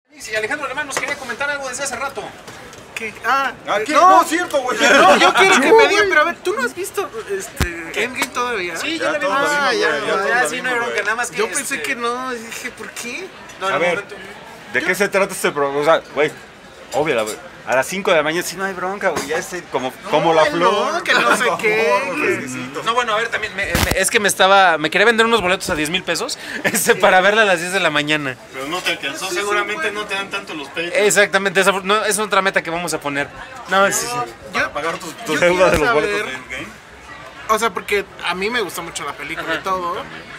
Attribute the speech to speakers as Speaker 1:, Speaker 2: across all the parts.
Speaker 1: Sí, Alejandro Alemán nos quería comentar algo desde hace rato.
Speaker 2: ¿Qué?
Speaker 3: No, es cierto, güey.
Speaker 2: No, yo quiero que me digan, pero a ver, ¿tú no has visto Endgame todavía?
Speaker 1: Sí, ya la vi.
Speaker 2: ya,
Speaker 1: Sí, no hay bronca, nada más que...
Speaker 2: Yo pensé que no, dije, ¿por qué?
Speaker 1: No,
Speaker 3: A ver, ¿de qué se trata este programa? O sea, güey, obvio, a las 5 de la mañana sí no hay bronca, güey, ya es como la flor.
Speaker 2: No, que no sé qué.
Speaker 1: No, bueno, a ver, también, es que me quería vender unos boletos a 10,000 pesos para verla a las 10 de la mañana.
Speaker 4: Pero no te alcanzó, seguramente no te dan tanto los pechos.
Speaker 1: Exactamente, esa es otra meta que vamos a poner. No, sí.
Speaker 4: Para pagar tus
Speaker 2: Yo
Speaker 4: deudas de
Speaker 2: quiero
Speaker 4: los boletos
Speaker 2: saber-
Speaker 4: de Endgame.
Speaker 2: O sea, porque a mí me gustó mucho la película y todo,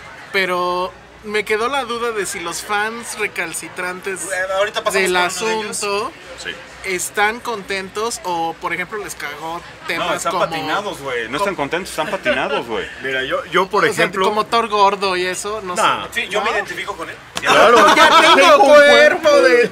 Speaker 2: pero me quedó la duda de si los fans recalcitrantes
Speaker 1: Ahorita pasamos
Speaker 2: del
Speaker 1: con uno de ellos.
Speaker 2: asunto
Speaker 4: Sí.
Speaker 2: están contentos o, por ejemplo, les cagó temas
Speaker 3: No, están
Speaker 2: como...
Speaker 3: patinados, güey. No están contentos, están patinados, güey.
Speaker 4: Mira, yo por
Speaker 2: o sea,
Speaker 4: ejemplo...
Speaker 2: como Thor gordo y eso, no
Speaker 4: Nah.
Speaker 2: sé.
Speaker 1: Sí, yo me identifico con él.
Speaker 4: Claro,
Speaker 2: Ya tengo cuerpo de...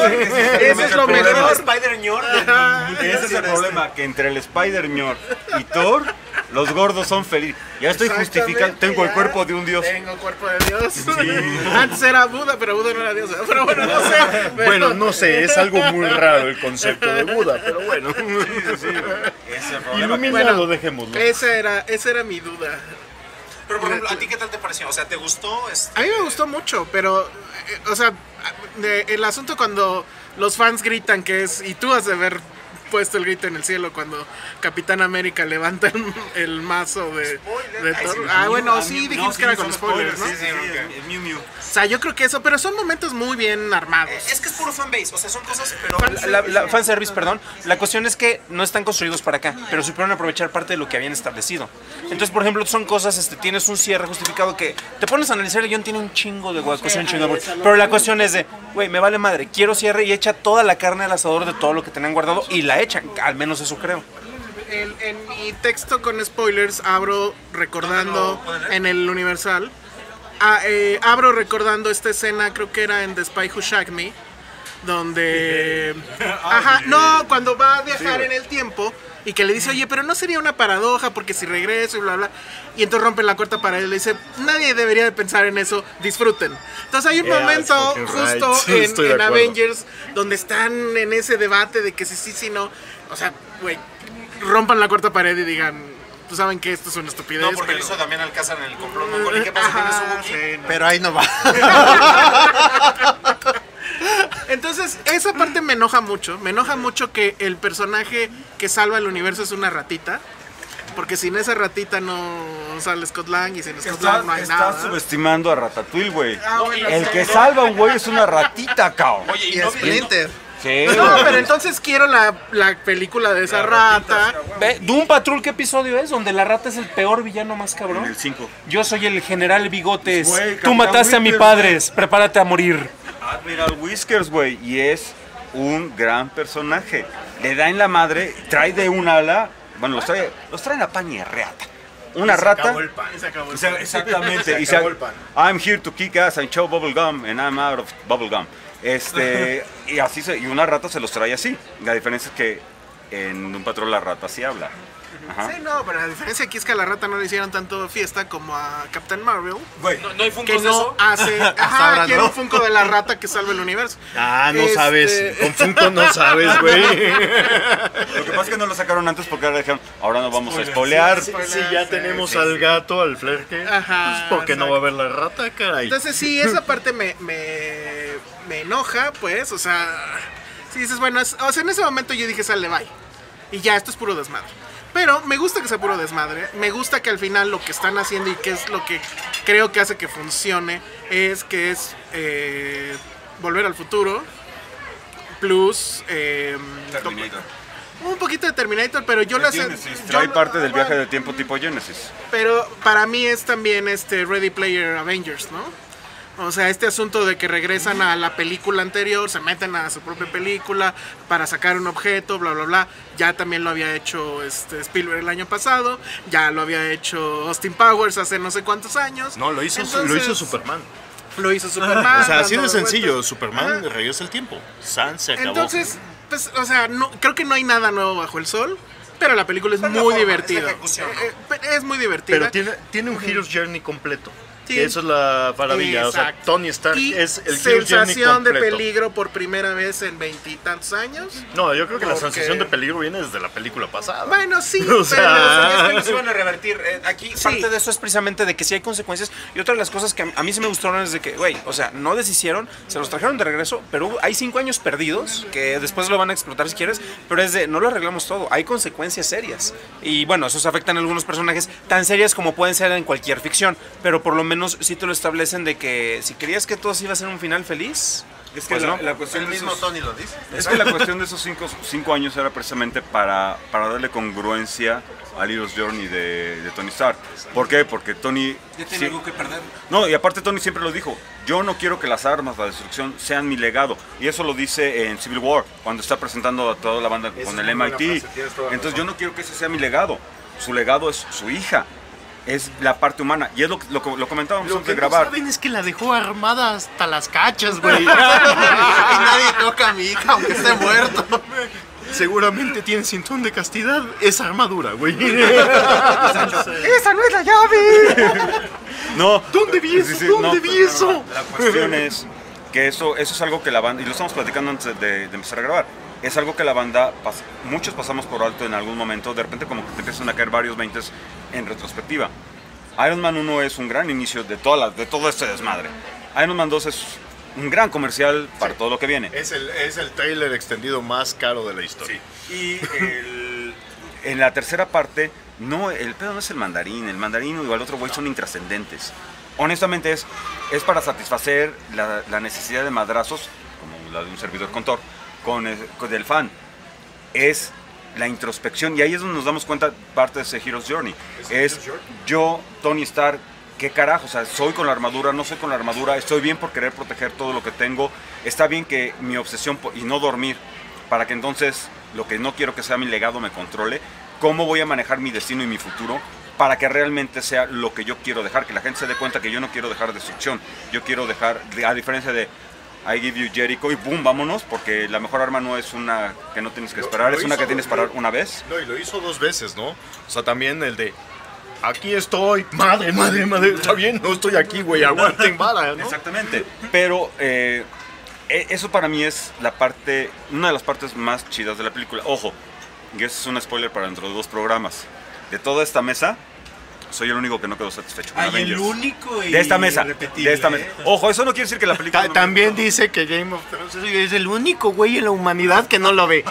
Speaker 2: Eso es lo
Speaker 3: problema.
Speaker 2: mejor.
Speaker 1: Spider-Ñor.
Speaker 3: Ese es el problema, que entre el Spider-Ñor y Thor, los gordos son felices. Ya estoy justificando, tengo el
Speaker 2: ya.
Speaker 3: cuerpo de un dios.
Speaker 2: Tengo cuerpo de Dios. Antes era Buda, pero Buda no era Dios. Pero bueno, no sé. Pero-
Speaker 4: bueno, no sé, es algo muy raro el concepto de Buda, pero bueno.
Speaker 3: Ese es el problema.
Speaker 4: Iluminado,
Speaker 2: Bueno,
Speaker 4: dejémoslo.
Speaker 2: esa era mi duda.
Speaker 1: Pero, por ejemplo, ¿a ti qué tal te pareció? O sea, ¿te gustó?
Speaker 2: A mí me gustó mucho, pero, o sea, el asunto cuando los fans gritan que es, y tú has de ver puesto el grito en el cielo cuando Capitán América levanta el mazo de Thor. Bueno, sí, dijimos que era con spoilers, ¿no?
Speaker 3: Sí, el Miu Miu.
Speaker 2: O sea, yo creo que eso, pero son momentos muy bien armados.
Speaker 1: Es que es puro fanbase, o sea, son cosas... Pero fanservice, perdón. La cuestión es que no están construidos para acá, pero supieron aprovechar parte de lo que habían establecido. Entonces, por ejemplo, son cosas, tienes un cierre justificado que te pones a analizar, el guión tiene un chingo de cuestión, un chingo de... Pero la cuestión es de, güey, me vale madre, quiero cierre y echa toda la carne al asador de todo lo que tenían guardado y la echan, al menos eso creo.
Speaker 2: En mi texto con spoilers abro recordando en el Universal. Abro recordando esta escena, creo que era en The Spy Who Shagged Me, donde... cuando va a viajar en el tiempo y que le dice, oye, pero no sería una paradoja porque si regreso y bla, bla. Y entonces rompen la cuarta pared y le dice, nadie debería de pensar en eso, disfruten. Entonces hay un momento
Speaker 4: fucking
Speaker 2: justo
Speaker 4: right. Sí, estoy de
Speaker 2: en
Speaker 4: acuerdo.
Speaker 2: Avengers donde están en ese debate de que si no. O sea, güey, rompan la cuarta pared y digan, tú saben que esto es una estupidez.
Speaker 1: No, porque
Speaker 2: pero...
Speaker 1: lo hizo Damián Alcázar en el complot mongol. ¿Y qué pasa con eso, Wookiee?
Speaker 2: Sí, no.
Speaker 5: Pero ahí no va.
Speaker 2: Entonces, esa parte me enoja mucho. Me enoja mucho que el personaje que salva el universo es una ratita. Porque sin esa ratita no sale Scott Lang y sin Scott Lang no hay
Speaker 3: Estás
Speaker 2: nada.
Speaker 3: subestimando a Ratatouille, güey.
Speaker 2: Bueno,
Speaker 3: El
Speaker 2: sí.
Speaker 3: que salva a un güey es una ratita, cabrón.
Speaker 1: Oye,
Speaker 5: Y Splinter.
Speaker 3: Sí,
Speaker 2: No,
Speaker 3: güey.
Speaker 2: pero entonces quiero la película de esa rata.
Speaker 1: Ve, Doom Patrol, ¿qué episodio es? Donde la rata es el peor villano más cabrón.
Speaker 4: El 5.
Speaker 1: Yo soy el general Bigotes.
Speaker 3: Güey,
Speaker 1: Tú
Speaker 3: Capitán
Speaker 1: mataste a mi
Speaker 3: Whiskers,
Speaker 1: padre. Prepárate a morir.
Speaker 3: Admiral Whiskers, güey, y es un gran personaje. Le da en la madre, trae de un ala, bueno, los traen a pan y a reata. Una rata.
Speaker 4: Acabó el pan. Se acabó el pan.
Speaker 3: Exactamente. Y
Speaker 4: Se acabó el pan.
Speaker 3: I'm here to kick ass and show bubblegum and I'm out of bubblegum. Y así y una rata se los trae así. La diferencia es que en un patrón la rata sí habla. Ajá.
Speaker 2: Sí, no, pero la diferencia aquí es que a la rata no le hicieron tanto fiesta como a Captain Marvel.
Speaker 3: Güey,
Speaker 1: No hay
Speaker 2: Que
Speaker 1: Funkos de
Speaker 2: no
Speaker 1: eso.
Speaker 2: hace.
Speaker 5: ahora
Speaker 2: Quiero
Speaker 5: no.
Speaker 2: un Funko de la rata que salve el universo.
Speaker 4: No sabes. Con Funko no sabes, güey.
Speaker 3: lo que pasa es que no lo sacaron antes porque ahora dijeron, ahora no vamos a spoilear.
Speaker 4: Si ya tenemos al gato, al flerke,
Speaker 2: Ajá,
Speaker 4: pues porque no va a
Speaker 2: exacto.
Speaker 4: haber la rata, caray.
Speaker 2: Entonces sí, esa parte me enoja, pues, o sea, si dices, bueno, o sea, en ese momento yo dije, sale, bye. Y ya, esto es puro desmadre. Pero me gusta que sea puro desmadre, me gusta que al final lo que están haciendo y que es lo que creo que hace que funcione, es que es Volver al Futuro, plus...
Speaker 3: Terminator.
Speaker 2: un poquito de Terminator, pero yo las...
Speaker 3: Genesis, trae parte del viaje de tiempo tipo Genesis.
Speaker 2: Pero para mí es también Ready Player Avengers, ¿no? O sea, este asunto de que regresan a la película anterior, se meten a su propia película para sacar un objeto, bla, bla, bla. Ya también lo había hecho Spielberg el año pasado, ya lo había hecho Austin Powers hace no sé cuántos años.
Speaker 4: No, lo hizo
Speaker 2: Entonces,
Speaker 4: Superman.
Speaker 2: Lo hizo Superman.
Speaker 4: O sea, así de
Speaker 2: dando
Speaker 4: sencillo.
Speaker 2: vueltas.
Speaker 4: Superman
Speaker 2: Ajá.
Speaker 4: regresa el tiempo. San se acabó.
Speaker 2: Entonces, pues, o sea, creo que no hay nada nuevo bajo el sol, pero la película es muy divertida.
Speaker 1: es la ejecución, ¿no?
Speaker 2: Es muy divertida.
Speaker 4: Pero tiene un Hero's Journey completo. que eso es la maravilla. O sea,
Speaker 2: Exacto.
Speaker 4: Tony Stark
Speaker 2: Y
Speaker 4: es el Hero Journey
Speaker 2: sensación de
Speaker 4: completo.
Speaker 2: peligro por primera vez en 20 y tantos años.
Speaker 4: No, yo creo que la
Speaker 2: Porque-
Speaker 4: sensación de peligro viene desde la película pasada.
Speaker 2: Bueno, sí,
Speaker 4: O sea,
Speaker 1: Es que no se van a revertir. Aquí
Speaker 2: Sí.
Speaker 1: parte de eso es precisamente de que sí hay consecuencias. Y otra de las cosas que a mí sí me gustaron es de que, güey, o sea, no deshicieron, se los trajeron de regreso, pero hay 5 años perdidos que después lo van a explotar si quieres. Pero es de, no lo arreglamos todo, hay consecuencias serias. Y bueno, esos afectan a algunos personajes tan serias como pueden ser en cualquier ficción. Pero por lo menos sí te lo establecen de que si creías que todo iba a ser un final feliz.
Speaker 3: Es que
Speaker 1: Pues no.
Speaker 3: la cuestión
Speaker 5: El
Speaker 3: de
Speaker 5: mismo
Speaker 3: esos,
Speaker 5: Tony lo dice.
Speaker 3: es que la cuestión de esos 5 años era precisamente para darle congruencia al Hero's Journey de Tony Stark. ¿Por qué? Porque Tony...
Speaker 1: Ya tiene
Speaker 3: sí-
Speaker 1: algo que perder.
Speaker 3: No, y aparte Tony siempre lo dijo, yo no quiero que las armas, la destrucción, sean mi legado. Y eso lo dice en Civil War, cuando está presentando a toda la banda con
Speaker 5: es
Speaker 3: el
Speaker 5: una buena
Speaker 3: MIT.
Speaker 5: frase, tienes toda la
Speaker 3: Entonces
Speaker 5: razón.
Speaker 3: yo no quiero que ese sea mi legado. Su legado es su hija, es la parte humana. Y es lo comentábamos
Speaker 4: Lo
Speaker 3: antes
Speaker 4: que
Speaker 3: de
Speaker 4: no
Speaker 3: grabar.
Speaker 4: saben es que la dejó armada hasta las cachas, güey.
Speaker 5: Y nadie toca a mi hija aunque esté muerto.
Speaker 4: Seguramente tiene cinturón de castidad. Esa armadura, güey. ¡Esa no es la llave!
Speaker 3: No,
Speaker 4: ¿Dónde vi eso? ¿Dónde vi eso?
Speaker 3: La cuestión es que eso es algo que la banda, y lo estamos platicando antes de empezar a grabar, es algo que la banda, muchos pasamos por alto en algún momento, de repente como que te empiezan a caer varios 20 en retrospectiva. Iron Man 1 es un gran inicio de todo este desmadre. Iron Man 2 es un gran comercial para todo lo que viene.
Speaker 4: Es el trailer extendido más caro de la historia.
Speaker 3: Y en la tercera parte, no, el pedo no es el mandarín o el otro güey son intrascendentes. Honestamente es para satisfacer la necesidad de madrazos, como la de un servidor con Thor, con del fan. Es la introspección, y ahí es donde nos damos cuenta parte de ese Hero's Journey. Es yo, Tony Stark, ¿qué carajo? O sea, soy con la armadura, no soy con la armadura, estoy bien por querer proteger todo lo que tengo, está bien que mi obsesión y no dormir, para que entonces lo que no quiero que sea mi legado me controle, cómo voy a manejar mi destino y mi futuro para que realmente sea lo que yo quiero dejar, que la gente se dé cuenta que yo no quiero dejar destrucción, yo quiero dejar, a diferencia de I give you Jericho y boom, vámonos, porque la mejor arma no es una que no tienes que esperar, es una que tienes que parar una vez.
Speaker 4: No, y lo hizo 2 veces, ¿no? O sea, también el de... Aquí estoy, madre, está bien, no estoy aquí, güey, aguanten vara, ¿no?
Speaker 3: Exactamente, pero eso para mí es una de las partes más chidas de la película. Ojo, y eso es un spoiler para dentro de 2 programas. De toda esta mesa, soy el único que no quedó satisfecho con
Speaker 5: Ay, el
Speaker 3: Avengers.
Speaker 5: único y
Speaker 3: De esta mesa,
Speaker 5: irrepetible,
Speaker 3: de esta mesa. Ojo, eso no quiere decir que la película... no me
Speaker 4: También
Speaker 3: gustó.
Speaker 4: dice que Game of Thrones es el único güey en la humanidad que no lo ve.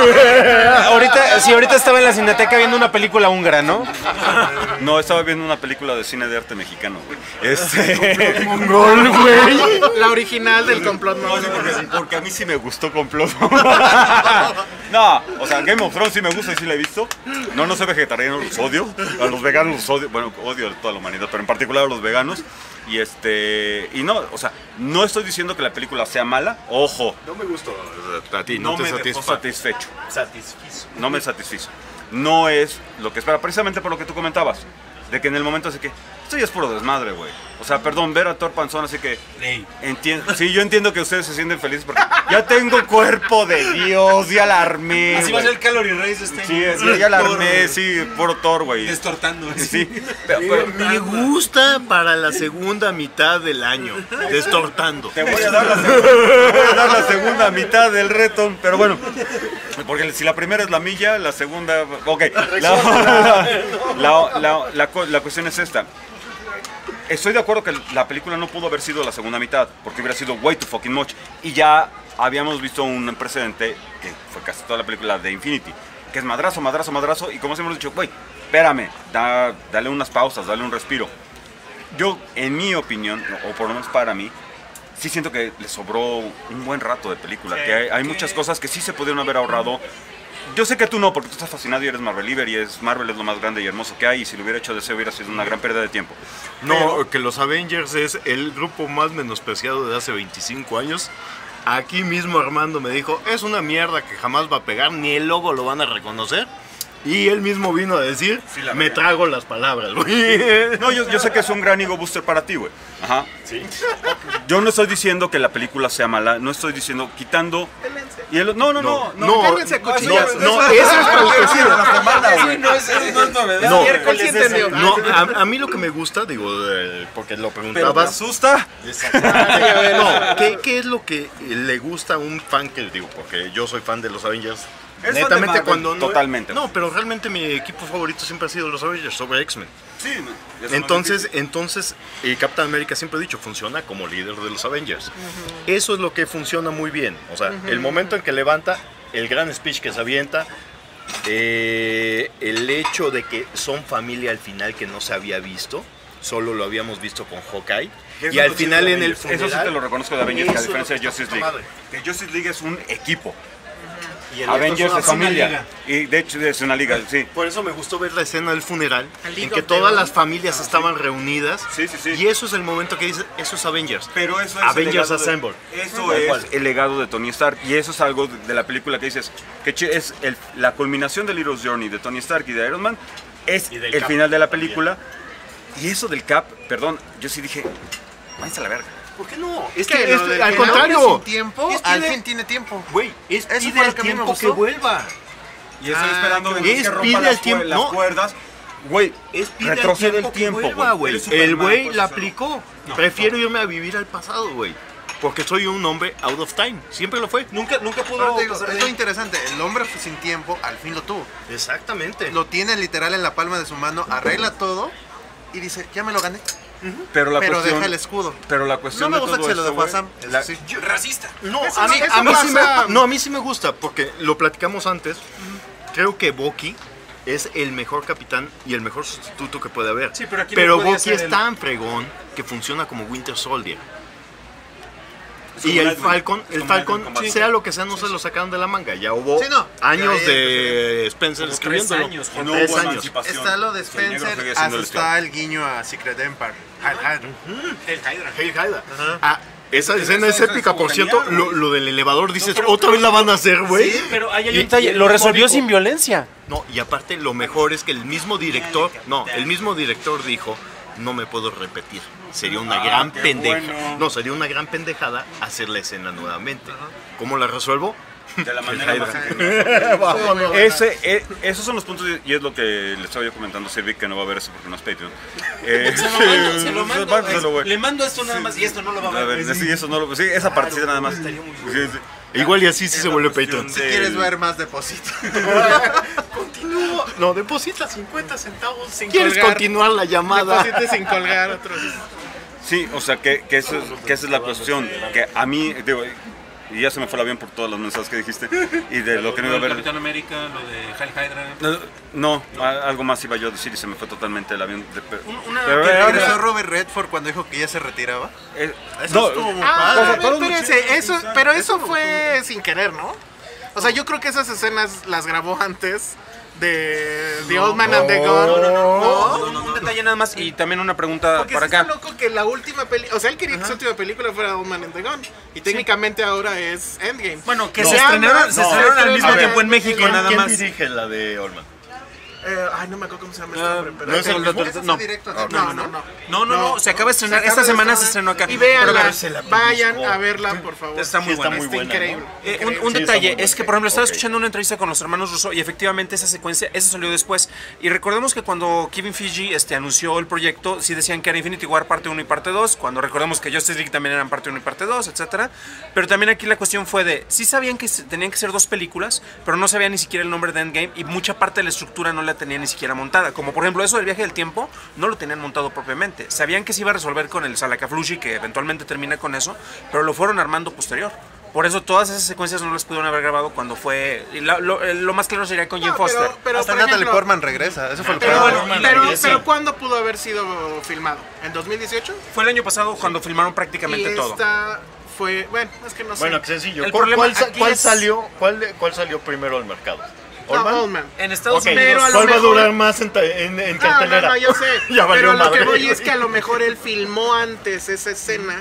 Speaker 1: Ahorita estaba en la cineteca viendo una película húngara, ¿no?
Speaker 3: No, estaba viendo una película de cine de arte mexicano, güey.
Speaker 4: Mongol, güey.
Speaker 2: La original del complot mongol.
Speaker 3: Porque a mí sí me gustó Complot. No, o sea, Game of Thrones sí me gusta y sí la he visto. No soy vegetariano, los odio. A los veganos los odio. Bueno, odio a toda la humanidad, pero en particular a los veganos. Y no, o sea, no estoy diciendo que la película sea mala. Ojo,
Speaker 4: No me gustó a ti,
Speaker 3: no
Speaker 4: no te
Speaker 3: me dejó
Speaker 4: satisface.
Speaker 3: satisfecho.
Speaker 5: Satisfizo.
Speaker 3: No me satisfizo. No es lo que espera, precisamente por lo que tú comentabas. De que en el momento así que, esto ya es puro desmadre, güey. O sea, perdón, ver a Thor panzón, así que sí, yo entiendo que ustedes se sienten felices porque ya tengo cuerpo de Dios, ya la armé.
Speaker 5: Así va a
Speaker 3: güey.
Speaker 5: ser el Calorie Race este
Speaker 3: Sí,
Speaker 5: año.
Speaker 3: sí, ya la armé, sí, puro Thor, güey.
Speaker 5: Destortando.
Speaker 3: Sí, pero
Speaker 4: Me gusta para la segunda mitad del año, destortando.
Speaker 3: te voy a dar la segunda mitad del reto, pero bueno, porque si la primera es la milla, la segunda, ok. La cuestión es esta. Estoy de acuerdo que la película no pudo haber sido la segunda mitad, porque hubiera sido way too fucking much. Y ya habíamos visto un precedente, que fue casi toda la película de Infinity, que es madrazo, madrazo, madrazo, y como siempre hemos dicho, güey, espérame, dale unas pausas, dale un respiro. Yo, en mi opinión, o por lo menos para mí, sí siento que le sobró un buen rato de película, que hay muchas cosas que sí se pudieron haber ahorrado. Yo sé que tú no, porque tú estás fascinado y eres Marveliver y Marvel es lo más grande y hermoso que hay, y si lo hubiera hecho DC hubiera sido una gran pérdida de tiempo.
Speaker 4: No, que los Avengers es el grupo más menospreciado de hace 25 años. Aquí mismo Armando me dijo, es una mierda que jamás va a pegar, ni el logo lo van a reconocer. Y él mismo vino a decir, me trago las palabras, güey.
Speaker 3: No, yo sé que es un gran ego booster para ti, güey. Ajá.
Speaker 4: Sí.
Speaker 3: Yo no estoy diciendo que la película sea mala, no estoy diciendo quitando... Y él, no,
Speaker 2: Cállense a cuchillazos.
Speaker 4: No, eso es para el que sí.
Speaker 1: No es novedad.
Speaker 4: No,
Speaker 2: ¿Cuál sí entendió?
Speaker 4: No, a mí lo que me gusta, digo, porque lo
Speaker 1: Pero te
Speaker 4: preguntabas.
Speaker 1: asusta.
Speaker 4: No, ¿qué es lo que le gusta a un fan que digo? Porque yo soy fan de los Avengers.
Speaker 3: Es fan de
Speaker 4: Netamente
Speaker 3: Marvel,
Speaker 4: cuando no.
Speaker 3: totalmente.
Speaker 4: No, pero realmente mi equipo favorito siempre ha sido los Avengers sobre X-Men.
Speaker 3: Sí,
Speaker 4: Entonces, Captain America siempre ha dicho, funciona como líder de los Avengers. Eso es lo que funciona muy bien. O sea, el momento en que levanta, el gran speech que se avienta, el hecho de que son familia al final que no se había visto, solo lo habíamos visto con Hawkeye. Y al final en el funeral...
Speaker 3: Eso sí te lo reconozco de Avengers, que a
Speaker 4: eso
Speaker 3: diferencia
Speaker 4: es
Speaker 3: de
Speaker 4: lo que
Speaker 3: Justice
Speaker 4: está
Speaker 3: League. Que Justice League es un equipo.
Speaker 4: Y el
Speaker 3: Avengers
Speaker 4: otro
Speaker 3: es
Speaker 4: es una
Speaker 3: familia.
Speaker 4: liga.
Speaker 3: Y de hecho es una liga, sí.
Speaker 4: Por eso me gustó ver la escena del funeral,
Speaker 2: League
Speaker 4: en que
Speaker 2: of
Speaker 4: todas
Speaker 2: the-
Speaker 4: las familias estaban reunidas.
Speaker 3: Sí, sí, sí.
Speaker 4: Y eso es el momento que dices, eso es Avengers.
Speaker 3: Pero eso es
Speaker 4: Avengers
Speaker 3: el legado
Speaker 4: Assemble.
Speaker 3: Eso
Speaker 4: Tal
Speaker 3: es
Speaker 4: cual.
Speaker 3: el legado de Tony Stark. Y eso es algo de la película que dices, que es la culminación del Hero's Journey de Tony Stark y de Iron Man. Es
Speaker 4: Y del
Speaker 3: el
Speaker 4: Cap
Speaker 3: final de la película. Y eso del Cap, perdón, yo sí dije, váyanse a la verga.
Speaker 4: ¿Por qué no? Es
Speaker 2: Que
Speaker 4: que
Speaker 2: lo del
Speaker 4: al
Speaker 2: que
Speaker 4: contrario.
Speaker 5: Sin tiempo,
Speaker 4: Es
Speaker 5: al
Speaker 4: pide-
Speaker 5: fin tiene tiempo.
Speaker 4: Güey, es
Speaker 5: Eso
Speaker 4: pide
Speaker 5: fue lo
Speaker 4: el
Speaker 5: que a mí me
Speaker 4: tiempo que
Speaker 5: gustó.
Speaker 4: vuelva.
Speaker 3: Y estoy esperando
Speaker 2: qué
Speaker 3: que
Speaker 4: bueno.
Speaker 3: rompa
Speaker 4: Pide
Speaker 3: las,
Speaker 4: el tiempo,
Speaker 3: las
Speaker 4: no.
Speaker 3: cuerdas. Güey,
Speaker 4: Es pide
Speaker 3: retrocede el
Speaker 4: que
Speaker 3: tiempo,
Speaker 4: vuelva, güey.
Speaker 3: Eres Superman,
Speaker 4: El güey
Speaker 3: pues,
Speaker 4: la
Speaker 3: eso.
Speaker 4: aplicó. Prefiero irme a vivir al pasado, güey. Porque soy un hombre out of time. Siempre lo fue.
Speaker 1: Nunca
Speaker 5: Pero
Speaker 1: pudo
Speaker 5: te digo,
Speaker 1: pasar
Speaker 5: es
Speaker 1: de
Speaker 5: lo
Speaker 1: ahí.
Speaker 5: interesante, el hombre sin tiempo al fin lo tuvo.
Speaker 4: Exactamente.
Speaker 5: Lo tiene literal en la palma de su mano, arregla todo y dice, ya me lo gané,
Speaker 3: Pero la
Speaker 5: pero
Speaker 3: cuestión,
Speaker 5: deja el escudo.
Speaker 3: pero la cuestión
Speaker 5: No me
Speaker 3: de
Speaker 5: gusta
Speaker 3: todo
Speaker 5: que se lo
Speaker 3: esto,
Speaker 5: dejó a
Speaker 3: güey,
Speaker 5: Sam, eso
Speaker 3: la-
Speaker 5: sí.
Speaker 1: Racista.
Speaker 4: No,
Speaker 2: Eso
Speaker 4: a mí,
Speaker 2: no- eso
Speaker 4: a mí sí
Speaker 2: pasa-
Speaker 4: no, a mí sí me gusta, porque lo platicamos antes. Creo que Bucky es el mejor capitán y el mejor sustituto que puede haber.
Speaker 1: Sí, pero aquí no podía
Speaker 4: Bucky
Speaker 1: ser
Speaker 4: es
Speaker 1: el-
Speaker 4: tan fregón que funciona como Winter Soldier.
Speaker 3: Es
Speaker 4: Y
Speaker 3: como
Speaker 4: el
Speaker 3: Lightning.
Speaker 4: Falcon,
Speaker 3: Es
Speaker 4: el
Speaker 3: como
Speaker 4: Falcon,
Speaker 3: Lightning Command.
Speaker 4: sea lo que sea, no se lo sacaron de la manga. Ya hubo
Speaker 5: Sí, no.
Speaker 4: años
Speaker 5: Ya,
Speaker 4: de Spencer
Speaker 1: Como
Speaker 4: escribiéndolo.
Speaker 1: 3 años,
Speaker 3: Y no
Speaker 4: Tres
Speaker 3: hubo
Speaker 4: años.
Speaker 3: emancipación.
Speaker 5: Está lo de
Speaker 3: El negro
Speaker 5: Spencer,
Speaker 3: sigue siendo
Speaker 5: hasta
Speaker 3: el esclavo.
Speaker 5: está el guiño a Secret Empire.
Speaker 2: El Hydra.
Speaker 4: Hail Hydra. Ah, esa escena es
Speaker 3: esa
Speaker 4: épica,
Speaker 3: estuvo
Speaker 4: por cierto.
Speaker 3: genial, güey.
Speaker 4: Lo del elevador, dices, otra vez la van a hacer, güey.
Speaker 1: Pero ahí hay
Speaker 4: Y-
Speaker 1: un detalle,
Speaker 4: y el
Speaker 1: lo
Speaker 4: mismo
Speaker 1: resolvió
Speaker 4: dijo-
Speaker 1: sin violencia.
Speaker 4: No, y aparte lo mejor es que el mismo director dijo, no me puedo repetir. Sería una gran
Speaker 3: qué
Speaker 4: pendeja.
Speaker 3: bueno.
Speaker 4: No, sería una gran pendejada hacer la escena nuevamente. ¿Cómo la resuelvo?
Speaker 3: De la manera más
Speaker 4: Hydra. Vámonos.
Speaker 3: Esos son los puntos y es lo que le estaba yo comentando a Silvi, que no va a ver eso porque no es Patreon.
Speaker 1: Se lo mando,
Speaker 3: Mándaselo, güey.
Speaker 1: le mando esto nada más y esto no lo va a
Speaker 3: A
Speaker 1: ver.
Speaker 3: ver, sí, eso no lo, sí, esa partecita nada más. Sí, sí.
Speaker 4: Igual y así sí se vuelve
Speaker 3: cuestión
Speaker 4: Patreon.
Speaker 5: Si quieres ver más, deposita.
Speaker 4: No, deposita 50 centavos.
Speaker 2: Sin
Speaker 4: ¿Quieres
Speaker 2: colgar.
Speaker 4: continuar la llamada?
Speaker 2: Deposite sin colgar otros.
Speaker 3: Sí, o sea, que esa es la cuestión. Que a mí, digo, y ya se me fue el avión por todos los mensajes que dijiste y de lo que no iba a ver.
Speaker 1: Capitán América, lo de Hail Hydra.
Speaker 3: No, algo más iba yo a decir y se me fue totalmente el avión.
Speaker 5: Que regresó Robert Redford cuando dijo que ya se retiraba.
Speaker 3: No,
Speaker 5: estuvo muy
Speaker 2: Ah,
Speaker 5: padre.
Speaker 2: espérense, eso, pero eso fue sin querer, ¿no? O sea, yo creo que esas escenas las grabó antes de The Old Man and the Gun.
Speaker 1: Un detalle nada más y también una pregunta
Speaker 2: Porque
Speaker 1: por
Speaker 2: sí está
Speaker 1: acá.
Speaker 2: loco que la última película, o sea, él quería que su última película fuera Old Man and the Gun. Y técnicamente ahora es Endgame.
Speaker 1: Bueno, que
Speaker 2: No.
Speaker 1: se estrenaron,
Speaker 2: No.
Speaker 1: se estrenaron al mismo
Speaker 2: A ver,
Speaker 1: tiempo en México
Speaker 2: ¿quién-
Speaker 1: nada
Speaker 4: ¿Quién
Speaker 1: más.
Speaker 4: dirige la de Olman?
Speaker 2: Ay, no me acuerdo cómo se llama este hombre, pero
Speaker 4: ¿no es el mismo?
Speaker 5: Eso fue
Speaker 1: No.
Speaker 5: directo a
Speaker 2: No,
Speaker 5: Netflix,
Speaker 1: No, se acaba de estrenar.
Speaker 2: Se acaba
Speaker 1: Esta
Speaker 2: de
Speaker 1: semana
Speaker 2: estrenar.
Speaker 1: se estrenó acá.
Speaker 2: Y véanla,
Speaker 1: Pero
Speaker 4: se la
Speaker 2: vayan
Speaker 4: buscó.
Speaker 2: a verla, por favor.
Speaker 1: está muy
Speaker 4: Sí, está
Speaker 1: buena.
Speaker 4: muy
Speaker 2: Está
Speaker 4: buena,
Speaker 2: increíble.
Speaker 4: ¿no?
Speaker 1: Un
Speaker 2: increíble.
Speaker 4: Sí, está
Speaker 1: detalle
Speaker 4: muy
Speaker 1: es que,
Speaker 4: buena.
Speaker 1: por ejemplo, estaba
Speaker 4: Ok.
Speaker 1: escuchando una entrevista con los hermanos Russo y efectivamente esa secuencia, eso salió después. Y recordemos que cuando Kevin Feige anunció el proyecto, sí decían que era Infinity War parte 1 y parte 2, cuando recordemos que Justice League también eran parte 1 y parte 2, etcétera. Pero también aquí la cuestión fue de, sí sabían que tenían que ser dos películas, pero no sabían ni siquiera el nombre de Endgame y mucha parte de la estructura no la tenían ni siquiera montada. Como por ejemplo eso del viaje del tiempo, no lo tenían montado propiamente. Sabían que se iba a resolver con el Salakaflushi, que eventualmente termina con eso, pero lo fueron armando posterior. Por eso todas esas secuencias no las pudieron haber grabado cuando fue... y lo más claro sería con Jane
Speaker 2: No,
Speaker 1: Foster.
Speaker 2: pero,
Speaker 5: Hasta
Speaker 2: por
Speaker 5: Natalie
Speaker 2: ejemplo,
Speaker 5: Portman regresa. Eso fue lo que
Speaker 2: Pero,
Speaker 5: pasó.
Speaker 2: pero ¿cuándo pudo haber sido filmado? ¿En 2018?
Speaker 1: Fue el año pasado cuando filmaron
Speaker 2: Y
Speaker 1: prácticamente todo.
Speaker 2: esta fue... Bueno, es que no sé.
Speaker 4: Bueno, qué sencillo.
Speaker 1: El
Speaker 4: ¿Cuál,
Speaker 1: problema
Speaker 4: cuál
Speaker 1: aquí es-
Speaker 4: salió primero al mercado?
Speaker 2: No,
Speaker 4: ¿Olman?
Speaker 2: Old Man.
Speaker 1: En Estados
Speaker 4: Ok,
Speaker 1: Unidos...
Speaker 2: pero a lo
Speaker 4: ¿cuál va a
Speaker 2: mejor-
Speaker 4: durar más en
Speaker 2: No,
Speaker 4: cartelera?
Speaker 2: yo sé.
Speaker 4: Ya valió
Speaker 2: pero lo que
Speaker 4: madre,
Speaker 2: voy
Speaker 4: güey.
Speaker 2: es que a lo mejor él filmó antes esa escena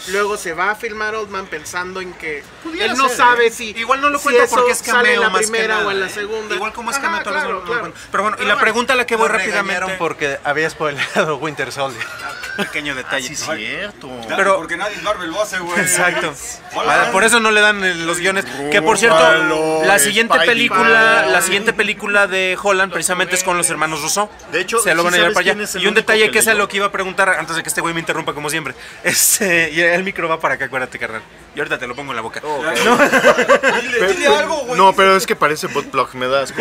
Speaker 2: luego se va a filmar Old Man pensando en que
Speaker 5: Pudiera
Speaker 2: él no
Speaker 5: ser,
Speaker 2: sabe
Speaker 5: ¿eh?
Speaker 2: si
Speaker 1: Igual no lo
Speaker 2: si
Speaker 1: cuento
Speaker 2: eso
Speaker 1: porque es
Speaker 2: sale en
Speaker 1: cameo
Speaker 2: la
Speaker 1: más que
Speaker 2: primera
Speaker 1: nada,
Speaker 2: o en la
Speaker 1: ¿eh?
Speaker 2: segunda.
Speaker 1: Igual como es
Speaker 2: Ajá,
Speaker 1: cameo, tal vez
Speaker 2: claro,
Speaker 1: no lo
Speaker 2: claro.
Speaker 1: cuento. Pero bueno, y la pregunta a la que voy
Speaker 5: Lo regañaron
Speaker 1: rápidamente.
Speaker 5: porque había spoilerado Winter Soldier.
Speaker 1: Pequeño detalle.
Speaker 4: Sí, cierto.
Speaker 1: Pero-
Speaker 3: Porque nadie en Marvel lo hace, güey.
Speaker 1: Exacto.
Speaker 3: Hola.
Speaker 1: Por eso no le dan los guiones. Que por cierto,
Speaker 4: Rúbalo,
Speaker 1: la siguiente
Speaker 4: Spidey.
Speaker 1: película de Holland precisamente es con los hermanos Russo.
Speaker 4: De hecho,
Speaker 1: se lo van a
Speaker 4: ¿sí
Speaker 1: llevar
Speaker 4: sabes
Speaker 1: para allá.
Speaker 4: quién es el
Speaker 1: Y un
Speaker 4: único
Speaker 1: detalle
Speaker 4: que
Speaker 1: que es a
Speaker 4: leyó?
Speaker 1: lo que iba a preguntar antes de que este güey me interrumpa como siempre. Y el micro va para acá, acuérdate, carnal. Y ahorita te lo pongo en la boca.
Speaker 3: Dile algo, güey.
Speaker 4: No, pero es que parece botplug, me das.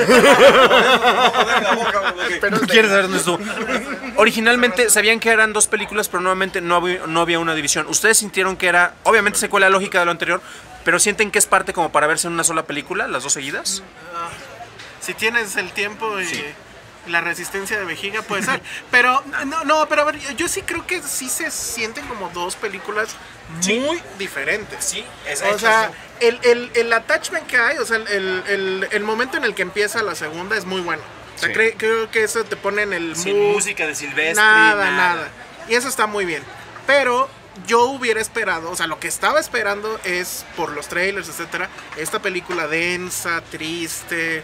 Speaker 1: No quieres saber dónde estuvo. Originalmente sabían que eran dos películas, pero nuevamente no había una división. Ustedes sintieron que era, obviamente secuela lógica de lo anterior, pero sienten que es parte como para verse en una sola película, las dos seguidas.
Speaker 2: Si tienes el tiempo y la resistencia de vejiga, puede ser. Pero, pero a ver, yo sí creo que sí se sienten como dos películas muy diferentes.
Speaker 1: Sí,
Speaker 2: O sea, el attachment que hay, o sea, el momento en el que empieza la segunda es muy bueno. O sea,
Speaker 4: Sí.
Speaker 2: creo que eso te pone en el
Speaker 1: sin
Speaker 2: mood.
Speaker 1: música de Silvestre.
Speaker 2: Nada. Y eso está muy bien. Pero yo hubiera esperado, o sea, lo que estaba esperando es, por los trailers, etcétera, esta película densa, triste,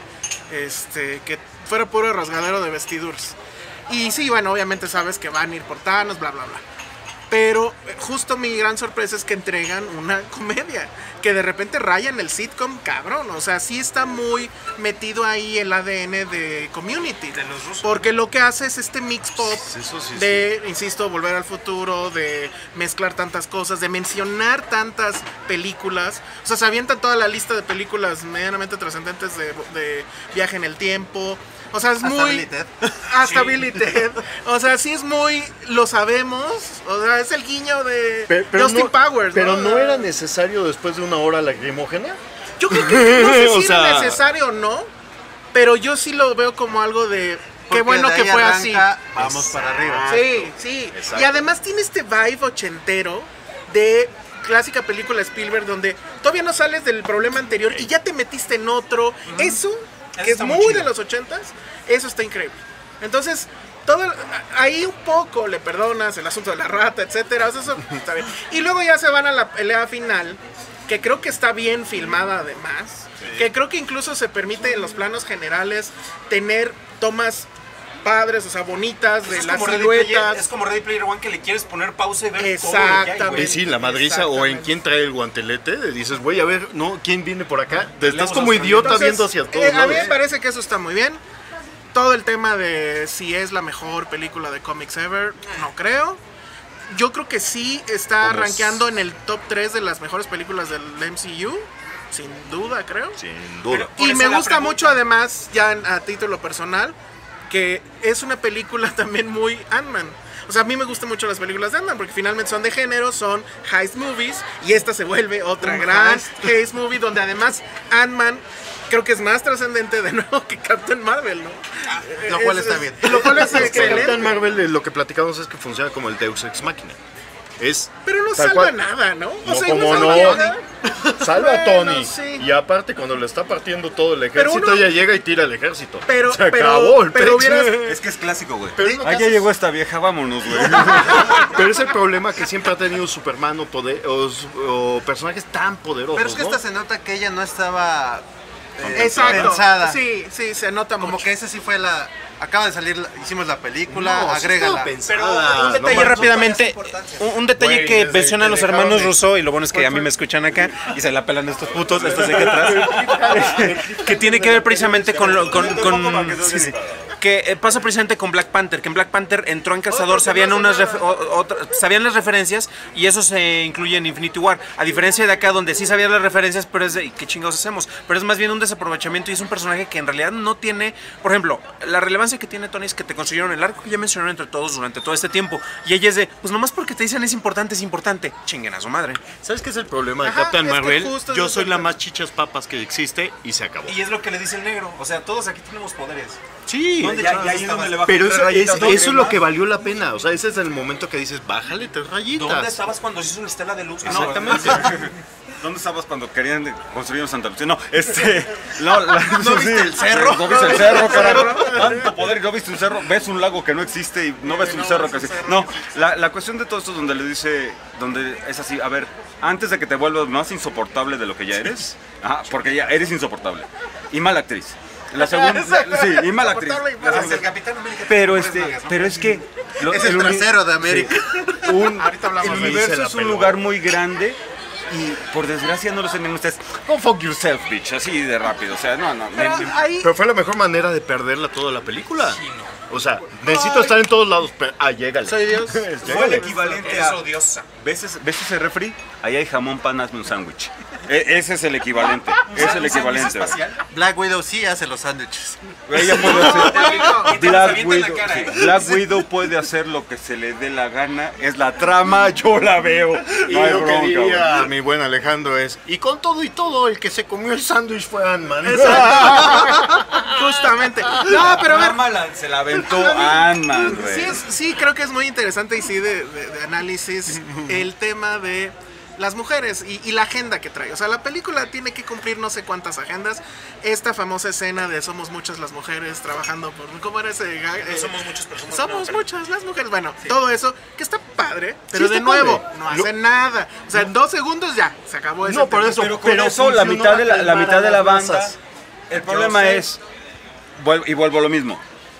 Speaker 2: que fuera puro rasgadero de vestiduras. Y sí, bueno, obviamente sabes que van a ir por Thanos, bla, bla, bla. Pero justo mi gran sorpresa es que entregan una comedia, que de repente rayan el sitcom, cabrón. O sea, sí está muy metido ahí el ADN de Community.
Speaker 1: De los rusos.
Speaker 2: Porque lo que hace es este mix pop
Speaker 4: Eso sí,
Speaker 2: de, insisto, volver al futuro, de mezclar tantas cosas, de mencionar tantas películas. O sea, se avientan toda la lista de películas medianamente trascendentes de viaje en el tiempo. O sea, es
Speaker 5: Hasta
Speaker 2: muy...
Speaker 5: Billy Ted.
Speaker 2: Hasta Billy Ted. O sea, sí es muy... Lo sabemos. O sea, es el guiño de Justin Powers,
Speaker 4: Pero
Speaker 2: ¿no?
Speaker 4: no era necesario después de una hora lacrimógena.
Speaker 2: Yo creo que no sé
Speaker 4: O
Speaker 2: si
Speaker 4: sea-
Speaker 2: era necesario o no, pero yo sí lo veo como algo de... Qué
Speaker 5: Porque
Speaker 2: bueno
Speaker 5: de
Speaker 2: que
Speaker 5: ahí
Speaker 2: fue
Speaker 5: arranca,
Speaker 2: así.
Speaker 5: Vamos para arriba.
Speaker 2: Sí.
Speaker 4: Exacto.
Speaker 2: Y además tiene este vibe ochentero de clásica película Spielberg donde todavía no sales del problema anterior y ya te metiste en otro. Eso, que es
Speaker 1: está muy
Speaker 2: muy
Speaker 1: chido.
Speaker 2: de los 80s, eso está increíble. Entonces, ahí un poco le perdonas el asunto de la rata, etcétera. O sea, eso está bien. Y luego ya se van a la pelea final, que creo que está bien filmada además. Que creo que incluso se permite en los planos generales tener tomas padres, o sea, bonitas de las siluetas.
Speaker 1: Es como Ready Player One que le quieres poner pausa y ver todo lo que hay, güey.
Speaker 2: Exactamente.
Speaker 4: Y sí, la madriza o en quién trae el guantelete, le dices, güey, a ver, no, ¿quién viene por acá? Te estás como idiota
Speaker 2: Entonces,
Speaker 4: viendo hacia todos
Speaker 2: a mí me
Speaker 4: lados.
Speaker 2: parece que eso está muy bien. Todo el tema de si es la mejor película de cómics ever, no creo. Yo creo que sí está
Speaker 4: Como es-
Speaker 2: rankeando en el top 3 de las mejores películas del MCU. Sin duda, creo.
Speaker 4: Sin duda.
Speaker 1: Por
Speaker 2: Y
Speaker 1: eso
Speaker 2: me
Speaker 1: la
Speaker 2: gusta
Speaker 1: pregunta.
Speaker 2: mucho además, ya a título personal, que es una película también muy Ant-Man. O sea, a mí me gustan mucho las películas de Ant-Man porque finalmente son de género, son heist movies y esta se vuelve otra
Speaker 5: Un
Speaker 2: gran
Speaker 5: heist.
Speaker 2: heist movie donde además Ant-Man creo que es más trascendente de nuevo que Captain Marvel, ¿no?
Speaker 5: Lo cual está bien.
Speaker 2: Lo cual es
Speaker 4: Captain
Speaker 2: excelente.
Speaker 4: Marvel, lo que platicamos es que funciona como el Deus Ex Machina. Es
Speaker 2: Pero no
Speaker 4: tal
Speaker 2: salva
Speaker 4: cual.
Speaker 2: nada, ¿no?
Speaker 4: No,
Speaker 2: sea,
Speaker 4: como
Speaker 2: salva
Speaker 4: no.
Speaker 2: nada.
Speaker 4: Salva a
Speaker 2: Bueno,
Speaker 4: Tony.
Speaker 2: sí.
Speaker 4: Y aparte, cuando le está partiendo todo el ejército,
Speaker 2: uno-
Speaker 4: ella llega y tira el ejército.
Speaker 2: Pero-
Speaker 4: se
Speaker 2: pero-
Speaker 4: acabó el
Speaker 2: pero
Speaker 4: pex.
Speaker 2: hubieras-
Speaker 3: Es que es clásico, güey.
Speaker 4: Pero es lo que
Speaker 3: Ah, ya
Speaker 4: haces-
Speaker 3: llegó esta vieja, vámonos, güey.
Speaker 4: Pero es el problema que siempre ha tenido Superman o personajes tan poderosos.
Speaker 5: Pero es que
Speaker 4: ¿no?
Speaker 5: esta se nota que ella no estaba
Speaker 2: Exacto.
Speaker 5: pensada.
Speaker 2: Sí, se nota
Speaker 5: Como
Speaker 2: mucho.
Speaker 5: que esa sí fue la... Acaba de salir, hicimos la película,
Speaker 4: No, sí
Speaker 5: agrégala.
Speaker 4: estaba pensada.
Speaker 1: Pero un
Speaker 4: No
Speaker 1: detalle
Speaker 4: manches.
Speaker 1: rápidamente, un detalle
Speaker 4: Güey,
Speaker 1: que
Speaker 4: desde
Speaker 1: mencionan
Speaker 4: que
Speaker 1: los
Speaker 4: dejaron
Speaker 1: hermanos
Speaker 4: de-
Speaker 1: Russo, y lo bueno es que a mí me escuchan acá y se la pelan estos putos, estos de aquí atrás, que tiene que ver precisamente con sí, sí, que pasa precisamente con Black Panther, que en Black Panther entró en Cazador, sabían sabían las referencias y eso se incluye en Infinity War, a diferencia de acá donde sí sabían las referencias, pero es de ¿qué chingados hacemos? Pero es más bien un desaprovechamiento y es un personaje que en realidad no tiene, por ejemplo, la relevancia que tiene Tony es que te construyeron el arco que ya mencionaron entre todos durante todo este tiempo y ella es de, pues nomás porque te dicen es importante, chinguen a su madre.
Speaker 4: ¿Sabes qué es el problema de
Speaker 2: Ajá,
Speaker 4: Captain
Speaker 2: es que
Speaker 4: Marvel?
Speaker 2: justo es
Speaker 4: Yo
Speaker 2: lo
Speaker 4: soy
Speaker 2: que-
Speaker 4: la más chichas papas que existe y se acabó.
Speaker 1: Y es lo que le dice el negro, o sea, todos aquí tenemos poderes.
Speaker 4: Sí,
Speaker 1: ¿Dónde
Speaker 3: Ya,
Speaker 1: chingados
Speaker 3: ya ahí es donde le bajo
Speaker 4: pero
Speaker 3: tres
Speaker 4: eso,
Speaker 3: rayitas,
Speaker 4: eso
Speaker 3: ¿no?
Speaker 4: es lo que valió la pena. O sea, ese es el momento que dices, bájale 3 rayitas.
Speaker 1: ¿Dónde estabas cuando se hizo la estela de luz?
Speaker 4: Exactamente.
Speaker 3: ¿Dónde estabas cuando querían construir un Santa Lucía? No,
Speaker 5: ¿No viste el cerro?
Speaker 3: ¿No viste el cerro, carajo? Tanto poder y no viste un cerro. Ves un lago que no existe y no ves un cerro que sí. No, la cuestión de todo esto donde le dice, donde es así, a ver, antes de que te vuelvas más insoportable de lo que ya eres, porque ya eres insoportable y mala actriz. La segunda, sí, y mala actriz.
Speaker 5: El Capitán América.
Speaker 3: Pero es que
Speaker 5: Es el trasero de América.
Speaker 2: Ahorita hablamos
Speaker 3: el
Speaker 2: de
Speaker 3: universo
Speaker 4: se la
Speaker 3: es un
Speaker 4: peló.
Speaker 3: lugar muy grande y por desgracia no lo sé ni ustedes. Go fuck yourself, bitch, así de rápido. O sea, no.
Speaker 2: Ahí,
Speaker 4: Pero fue la mejor manera de perderla toda la película. O sea, necesito estar en todos lados, pero llégale.
Speaker 2: soy Dios.
Speaker 3: Fue el equivalente
Speaker 5: Eres
Speaker 3: a...
Speaker 5: odiosa.
Speaker 3: ¿Ves ese refri? Ahí hay jamón, pan, hazme un sándwich. Ese es el equivalente. Es el equivalente.
Speaker 5: Black Widow sí hace los sándwiches.
Speaker 3: Ella puede hacer...
Speaker 5: Y te los avienta en la cara,
Speaker 3: sí, Black Widow puede hacer lo que se le dé la gana. Es la trama, yo la veo.
Speaker 4: Y
Speaker 3: No hay
Speaker 4: lo que
Speaker 3: bronca,
Speaker 4: diría mi buen Alejandro es, y con todo y todo, el que se comió el sándwich fue Ant-Man.
Speaker 2: justamente. No, pero a ver,
Speaker 3: Se la aventó Ant-Man, güey.
Speaker 2: sí, creo que es muy interesante y sí de análisis el tema de las mujeres y la agenda que trae. O sea, la película tiene que cumplir no sé cuántas agendas. Esta famosa escena de somos muchas las mujeres trabajando por... ¿Cómo era ese gag?
Speaker 5: Somos muchas personas.
Speaker 2: Somos muchas las mujeres. Bueno, todo eso que está padre, pero
Speaker 4: Sí,
Speaker 2: de
Speaker 4: está
Speaker 2: nuevo,
Speaker 4: padre.
Speaker 2: no hace nada. O sea, en 2 segundos ya, se acabó ese
Speaker 4: No, por
Speaker 2: tema.
Speaker 4: eso,
Speaker 3: Pero eso, la mitad de la banda.
Speaker 4: masas.
Speaker 3: El problema es, vuelvo a lo mismo,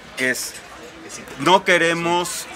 Speaker 3: no queremos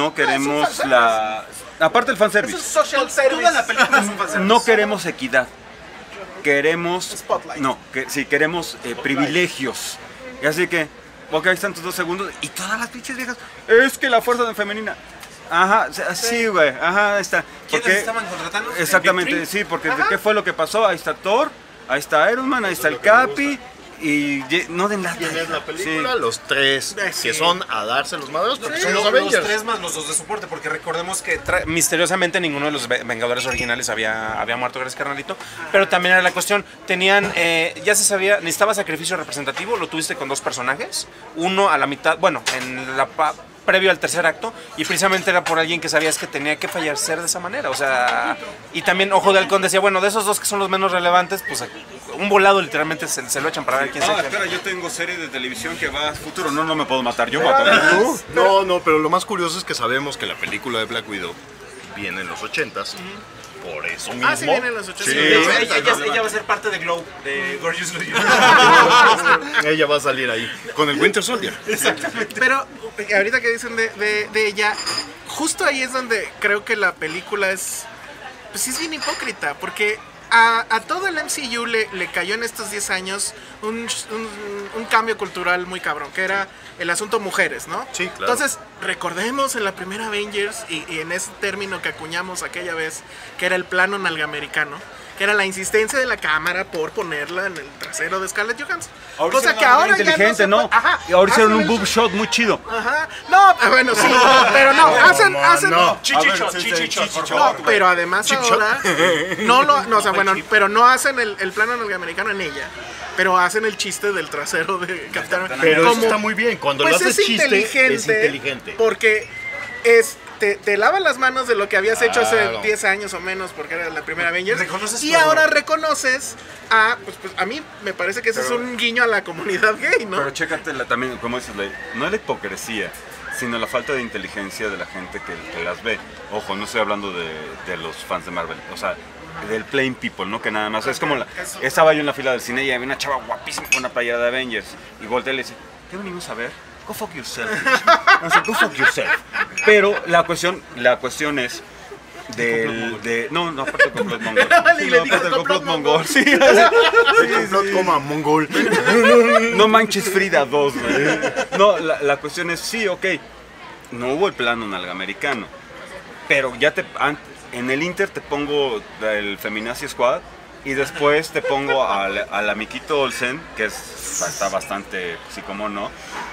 Speaker 3: la... Aparte del fanservice,
Speaker 2: Social service.
Speaker 5: Toda la película es un fanservice.
Speaker 3: no queremos equidad, queremos...
Speaker 2: Spotlight.
Speaker 3: Queremos privilegios. Y así que, ok, ahí están tus 2 segundos y todas las pinches viejas, es que la fuerza femenina... Ajá, sí, güey, ajá, ahí está.
Speaker 5: ¿Quiénes estaban contratando?
Speaker 3: Exactamente,
Speaker 5: Victory.
Speaker 3: sí, porque ¿qué fue lo que pasó? Ahí está Thor, ahí está Iron Man, ahí está el Capi y no den lata.
Speaker 4: ¿Quién es la película?
Speaker 3: Sí.
Speaker 4: Los 3
Speaker 2: Sí.
Speaker 4: que son a darse los madrazos porque
Speaker 5: Sí,
Speaker 4: son los
Speaker 5: los
Speaker 4: Avengers.
Speaker 5: 3 más los 2 de soporte, porque recordemos que
Speaker 1: Misteriosamente ninguno de los Vengadores originales había muerto, gracias carnalito. Pero también era la cuestión, tenían, ya se sabía, necesitaba sacrificio representativo, lo tuviste con 2 personajes. Uno a la mitad, bueno, previo al tercer acto, y precisamente era por alguien que sabías que tenía que fallecer de esa manera. O sea, y también Ojo de Halcón decía, bueno, de esos 2 que son los menos relevantes, pues un volado literalmente se lo echan para ver quién se
Speaker 3: Espera, yo tengo serie de televisión que va a futuro. No me puedo matar, yo mato.
Speaker 4: No, pero lo más curioso es que sabemos que la película de Black Widow viene en los 80s. Por eso mismo.
Speaker 2: Sí, viene en los 80s.
Speaker 4: Sí.
Speaker 5: ella va a ser parte de Glow, de Gorgeous Lady.
Speaker 4: Ella va a salir ahí con el Winter Soldier.
Speaker 2: Pero ahorita que dicen de ella, justo ahí es donde creo que la película es, pues sí es bien hipócrita, porque a todo el MCU le cayó en estos 10 años un cambio cultural muy cabrón, que era el asunto mujeres, ¿no?
Speaker 4: Sí, claro.
Speaker 2: Entonces, recordemos en la primera Avengers y en ese término que acuñamos aquella vez, que era el plano nalgamericano, que era la insistencia de la cámara por ponerla en el trasero de Scarlett Johansson. Cosa que ahora
Speaker 3: inteligente,
Speaker 2: ya no se
Speaker 3: ¿no?
Speaker 2: puede- Ajá,
Speaker 3: Y ahora hicieron
Speaker 2: hacen
Speaker 3: un
Speaker 2: el
Speaker 3: boob shot muy chido.
Speaker 2: Ajá. No, bueno, sí, pero no, hacen
Speaker 4: no.
Speaker 5: Chichichos, por
Speaker 2: no,
Speaker 5: favor.
Speaker 2: pero además ahora no, o sea, bueno, pero no hacen el plano norteamericano en ella, pero hacen el chiste del trasero de Capitán América.
Speaker 4: Pero eso
Speaker 2: Como-
Speaker 4: está muy bien. Cuando
Speaker 2: pues
Speaker 4: lo haces
Speaker 2: es
Speaker 4: chiste,
Speaker 2: inteligente,
Speaker 4: es inteligente.
Speaker 2: porque te lavas las manos de lo que habías hecho hace
Speaker 4: Claro.
Speaker 2: 10 años o menos, porque era la primera Avengers,
Speaker 5: Reconoces
Speaker 2: y
Speaker 5: tu error.
Speaker 2: ahora reconoces pues a mí me parece que ese es un guiño a la comunidad gay, ¿no?
Speaker 3: Pero chécate también, como dices, no es la hipocresía, sino la falta de inteligencia de la gente que las ve. Ojo, no estoy hablando de los fans de Marvel, o sea, del plain people, ¿no? Que nada más, es como estaba yo en la fila del cine y había una chava guapísima con una playera de Avengers, y volteé y le dice, ¿qué venimos a ver? Go fuck yourself. O sea, go fuck yourself. Pero la cuestión es no, aparte del complot mongol.
Speaker 2: Y
Speaker 3: Sí,
Speaker 2: le
Speaker 3: no,
Speaker 2: dijo
Speaker 3: aparte del
Speaker 2: complot
Speaker 3: complot mongol. Sí,
Speaker 4: El complot como a mongol.
Speaker 3: no manches Frida 2, güey. No, la cuestión es, sí, ok, no hubo el plano nalgamericano, pero ya en el Inter te pongo el Feminazi Squad y después te pongo al amiguito Olsen, que está bastante, sí, como no,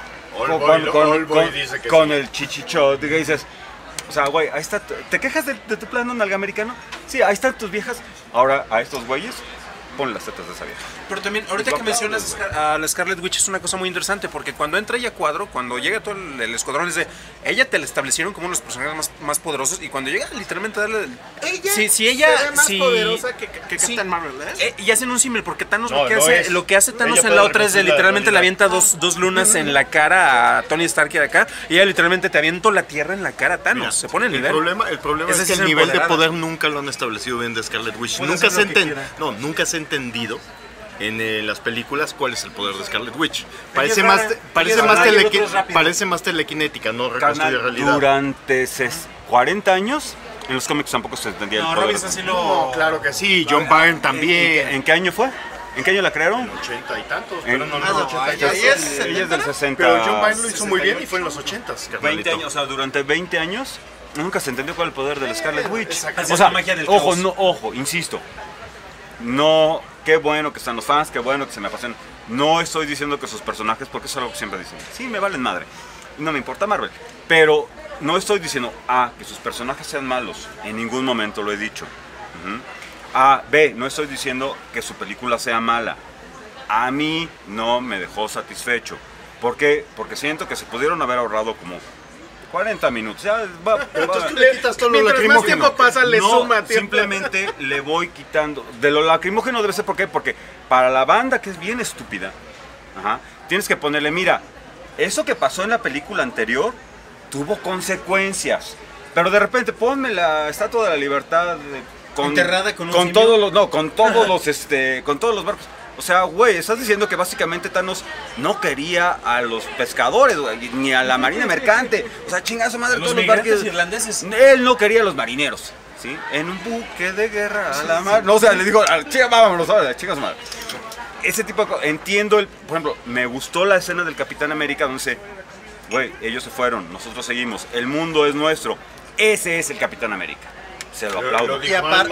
Speaker 4: Oldboy dice que
Speaker 3: con
Speaker 4: sí.
Speaker 3: el chichichot, y dices, o sea, güey, ahí está, ¿te quejas de tu plano nalgamericano? Sí, ahí están tus viejas. Ahora, a estos güeyes, pon las tetas de esa vieja.
Speaker 1: Pero también, ahorita que mencionas a la Scarlet Witch es una cosa muy interesante, porque cuando entra ella a cuadro, cuando llega todo el escuadrón, es de ella te la establecieron como uno de los personajes más poderosos, y cuando llega literalmente a darle...
Speaker 2: Ella
Speaker 1: si ella...
Speaker 2: se ve más
Speaker 1: si,
Speaker 2: poderosa que
Speaker 1: sí,
Speaker 2: Captain Marvel, ¿eh?
Speaker 1: Y hacen un símil, porque Thanos
Speaker 4: No,
Speaker 1: lo que hace Thanos
Speaker 4: ella
Speaker 1: en la
Speaker 4: puede
Speaker 1: otra es de
Speaker 4: reconstruir la
Speaker 1: literalmente le
Speaker 4: realidad.
Speaker 1: avienta dos lunas en la cara a Tony Stark y de acá, y ella literalmente te aviento la tierra en la cara a Thanos.
Speaker 4: Mira,
Speaker 1: Se pone el
Speaker 4: el
Speaker 1: nivel.
Speaker 4: problema
Speaker 1: Ese
Speaker 4: es
Speaker 1: sí
Speaker 4: que
Speaker 1: es
Speaker 4: el nivel de
Speaker 1: empoderada.
Speaker 4: poder nunca lo han establecido bien de Scarlet Witch.
Speaker 1: Puede
Speaker 4: Nunca
Speaker 1: hacer
Speaker 4: se,
Speaker 1: lo que quiera.
Speaker 4: nunca se ha entendido en las películas cuál es el poder de Scarlet Witch.
Speaker 1: Ella
Speaker 4: Parece
Speaker 1: es
Speaker 4: más,
Speaker 1: rara,
Speaker 4: parece
Speaker 1: ella es
Speaker 4: más,
Speaker 1: rara y el otro es rápido.
Speaker 4: parece más telequinética, no reconstruye
Speaker 3: Carnal,
Speaker 4: realidad.
Speaker 3: durante 40 años, en los cómics tampoco se entendía el poder.
Speaker 1: Robinson sí lo...
Speaker 4: No, claro que sí, John Byrne también.
Speaker 3: ¿En qué año fue? ¿En qué año la crearon?
Speaker 4: 80 y tantos,
Speaker 3: En-
Speaker 4: pero no,
Speaker 5: Ah, no, ahí es
Speaker 3: Ella es del 60.
Speaker 4: Pero John Byrne lo hizo muy bien y fue en los 80s,
Speaker 3: 20 años, o sea, durante 20 años nunca se entendió cuál es el poder del Scarlet Witch.
Speaker 1: Así
Speaker 3: O
Speaker 1: es
Speaker 3: sea,
Speaker 1: la magia del
Speaker 3: ojo,
Speaker 1: caos.
Speaker 3: no, ojo, insisto. No, qué bueno que están los fans, qué bueno que se me apasionan. No estoy diciendo que sus personajes, porque eso es algo que siempre dicen. Sí, me valen madre. Y no me importa Marvel. Pero no estoy diciendo que sus personajes sean malos. En ningún momento lo he dicho. Ujú. B, no estoy diciendo que su película sea mala. A mí no me dejó satisfecho. ¿Por qué? Porque siento que se pudieron haber ahorrado como 40 minutos. Ya
Speaker 4: Entonces tú le quitas todo lo
Speaker 2: Mientras más
Speaker 4: lacrimógeno.
Speaker 2: tiempo pasa, le
Speaker 3: no,
Speaker 2: suma tiempo.
Speaker 3: simplemente le voy quitando. De lo lacrimógeno debe ser, ¿por qué? Porque para la banda que es bien estúpida, tienes que ponerle, mira, eso que pasó en la película anterior tuvo consecuencias. Pero de repente ponme la Estatua de la Libertad
Speaker 1: Enterrada con un
Speaker 3: con
Speaker 1: simio.
Speaker 3: todos los con todos los con todos los barcos. O sea, güey, estás diciendo que básicamente Thanos no quería a los pescadores, güey, ni a la marina mercante. O sea, chingazo madre,
Speaker 1: Los
Speaker 3: todos los
Speaker 1: migrantes
Speaker 3: barcos
Speaker 1: irlandeses.
Speaker 3: él no quería a los marineros, ¿sí? En un buque de guerra a la mar. No, o sea, le dijo, chica, vámonos, chicas madre. Ese tipo de cosas. Entiendo por ejemplo, me gustó la escena del Capitán América donde dice, güey, ellos se fueron, nosotros seguimos, el mundo es nuestro. Ese es el Capitán América. Se lo aplaudo.
Speaker 5: Y aparte,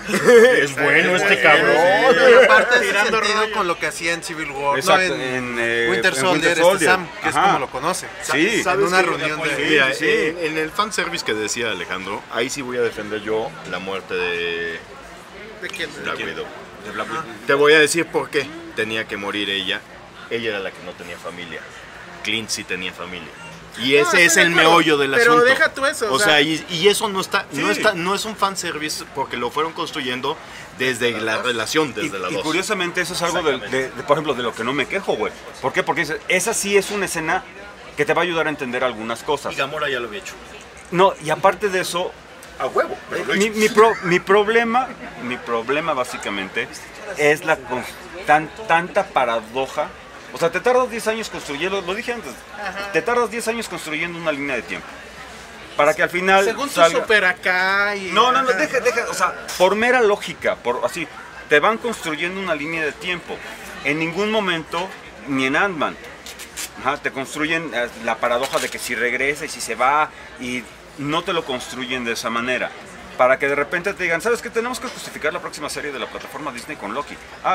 Speaker 4: Es bueno este cabrón.
Speaker 5: y aparte hace
Speaker 2: Tirando
Speaker 5: sentido
Speaker 2: rollo.
Speaker 5: con lo que hacía en Civil War,
Speaker 3: Exacto,
Speaker 5: no,
Speaker 3: en,
Speaker 5: Winter
Speaker 3: en
Speaker 5: Soldier,
Speaker 3: Winter Soldier.
Speaker 5: Sam, que es
Speaker 3: Ajá.
Speaker 5: como lo conoce.
Speaker 3: Sí.
Speaker 5: En una
Speaker 4: que-
Speaker 5: reunión de...
Speaker 4: Mira,
Speaker 3: Sí.
Speaker 4: en el fanservice que decía Alejandro, ahí sí voy a defender yo la muerte de
Speaker 2: ¿De quién?
Speaker 4: Black Widow.
Speaker 3: De Black Widow.
Speaker 4: Te voy a decir por qué tenía que morir ella. Ella era la que no tenía familia. Clint sí tenía familia. Y ese
Speaker 2: estoy
Speaker 4: es
Speaker 2: de
Speaker 4: el
Speaker 2: acuerdo.
Speaker 4: meollo del
Speaker 2: Pero
Speaker 4: asunto.
Speaker 2: deja tú eso,
Speaker 4: O
Speaker 2: o
Speaker 4: sea,
Speaker 2: sea,
Speaker 4: y eso no está,
Speaker 3: Sí.
Speaker 4: no es un fanservice porque lo fueron construyendo desde la relación, desde la
Speaker 3: Y
Speaker 4: 2.
Speaker 3: curiosamente eso es algo por ejemplo, de lo que no me quejo, güey. ¿Por qué? Porque esa sí es una escena que te va a ayudar a entender algunas cosas.
Speaker 4: Y Gamora ya lo había hecho.
Speaker 3: No, y aparte de eso,
Speaker 4: A huevo, pero lo
Speaker 3: mi,
Speaker 4: hizo.
Speaker 3: mi problema básicamente es la tanta paradoja. O sea, te tardas 10 años construyendo, lo dije antes, te tardas 10 años construyendo una línea de tiempo. Para que al final
Speaker 2: según tu
Speaker 3: salga...
Speaker 2: super acá y...
Speaker 3: No, deja, o sea, por mera lógica, así, te van construyendo una línea de tiempo. En ningún momento, ni en Ant-Man, te construyen la paradoja de que si regresa y si se va, y no te lo construyen de esa manera. Para que de repente te digan, ¿sabes qué? Tenemos que justificar la próxima serie de la plataforma Disney con Loki.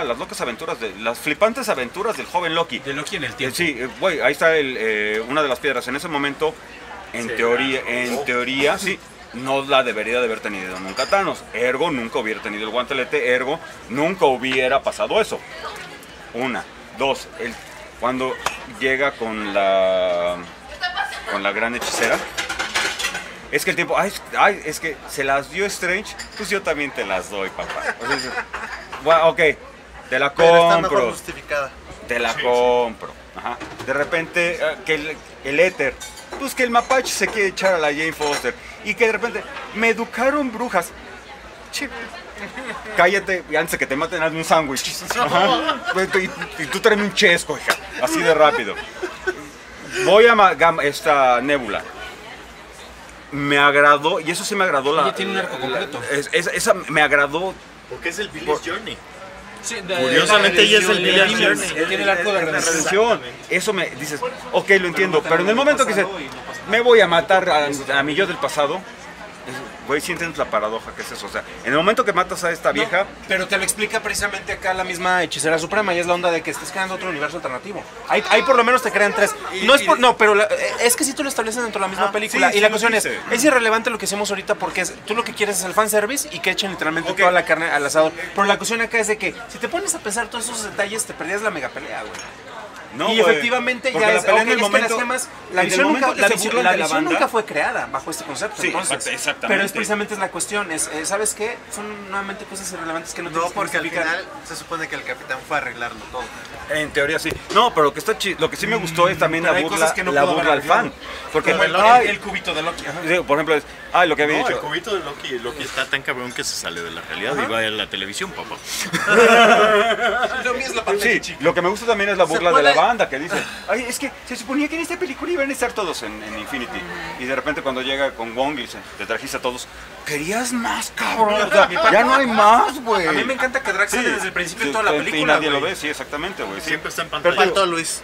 Speaker 3: Las flipantes aventuras del joven Loki.
Speaker 1: De Loki en el tiempo.
Speaker 3: Sí, güey, ahí está una de las piedras. En ese momento, en teoría, sí, no la debería de haber tenido nunca Thanos. Ergo, nunca hubiera tenido el guantelete. Ergo, nunca hubiera pasado eso. Una. Dos, cuando llega con la gran hechicera. Es que el tiempo, es que se las dio Strange, pues yo también te las doy, papá. O sea, bueno, ok, te la
Speaker 5: Pero está mejor
Speaker 3: compro.
Speaker 5: justificada.
Speaker 3: Te la compro. Ajá. De repente, que el éter, pues que el mapache se quiere echar a la Jane Foster. Y que de repente, me educaron brujas. Che, cállate, y antes de que te maten, hazme un sándwich. Ajá. Y tú tráeme un chesco, hija. Así de rápido. Voy a esta Nebula. Me agradó, y eso sí me agradó.
Speaker 1: Ella tiene un arco completo.
Speaker 3: Esa me agradó.
Speaker 4: Porque es el Billy's Journey.
Speaker 1: Sí,
Speaker 4: Curiosamente, ella es el Billy Journey.
Speaker 1: Tiene el arco de redención.
Speaker 3: Eso me dices, ok, lo entiendo, pero en el momento que dices, me voy a matar a mi yo del pasado, Güey, sí entiendes la paradoja que es eso. O sea, en el momento que matas a esta vieja,
Speaker 1: Pero te lo explica precisamente acá la misma hechicera suprema y es la onda de que estás creando otro universo alternativo. Ahí por lo menos te crean 3. Es que si tú lo estableces dentro de la misma película.
Speaker 3: sí,
Speaker 1: Y la
Speaker 3: sí
Speaker 1: cuestión
Speaker 3: lo
Speaker 1: es
Speaker 3: dice.
Speaker 1: irrelevante lo que hacemos ahorita porque tú lo que quieres es el fanservice y que echen literalmente toda la carne al asador. Pero la cuestión acá es de que si te pones a pensar todos esos detalles te perdías la mega pelea, güey.
Speaker 3: no,
Speaker 1: Y
Speaker 3: güey,
Speaker 1: efectivamente
Speaker 3: porque
Speaker 1: ya
Speaker 3: la
Speaker 1: es,
Speaker 3: pelea
Speaker 1: ok,
Speaker 3: en el
Speaker 1: es que las
Speaker 3: momento,
Speaker 1: gemas, la
Speaker 3: en el
Speaker 1: visión,
Speaker 3: momento
Speaker 1: nunca,
Speaker 3: que
Speaker 1: la
Speaker 3: se
Speaker 1: visión,
Speaker 3: burla
Speaker 1: la
Speaker 3: de la
Speaker 1: visión
Speaker 3: banda,
Speaker 1: nunca fue creada bajo este concepto.
Speaker 3: Sí,
Speaker 1: entonces,
Speaker 3: exactamente.
Speaker 1: Pero es precisamente la cuestión, ¿sabes qué? Son nuevamente cosas irrelevantes que no
Speaker 5: No,
Speaker 1: tienes que
Speaker 5: porque al
Speaker 1: justificar.
Speaker 5: final se supone que el capitán fue a arreglarlo todo.
Speaker 3: En teoría sí. No, pero lo que está lo que sí me gustó es también
Speaker 1: Pero
Speaker 3: la
Speaker 1: hay
Speaker 3: burla,
Speaker 1: cosas que no
Speaker 3: la
Speaker 1: pudo
Speaker 3: burla
Speaker 1: haber
Speaker 3: al fan.
Speaker 1: arreglado.
Speaker 3: Porque
Speaker 1: Como
Speaker 3: ay,
Speaker 1: el cubito de Loki. Ajá.
Speaker 3: sí, por ejemplo, es, lo que había
Speaker 4: No, el
Speaker 3: dicho.
Speaker 4: cubito de Loki está tan cabrón que se sale de la realidad y va a la televisión, papá.
Speaker 1: Lo mío es la pantalla
Speaker 3: Sí,
Speaker 1: chica.
Speaker 3: lo que me gusta también es la burla de
Speaker 5: puede-
Speaker 3: la banda que dice, ay, es que se suponía que en esta película iban a estar todos en Infinity. Y de repente cuando llega con Wong y dice, te trajiste a todos, querías más, cabrón. O sea, ya no hay más, güey.
Speaker 1: A mí me encanta que Drax sale desde el principio de toda la película.
Speaker 3: Y nadie lo
Speaker 1: güey.
Speaker 3: ve, sí, exactamente, güey. Sí.
Speaker 4: Siempre está en
Speaker 3: Pero
Speaker 4: pantalla.
Speaker 5: Faltó Luis.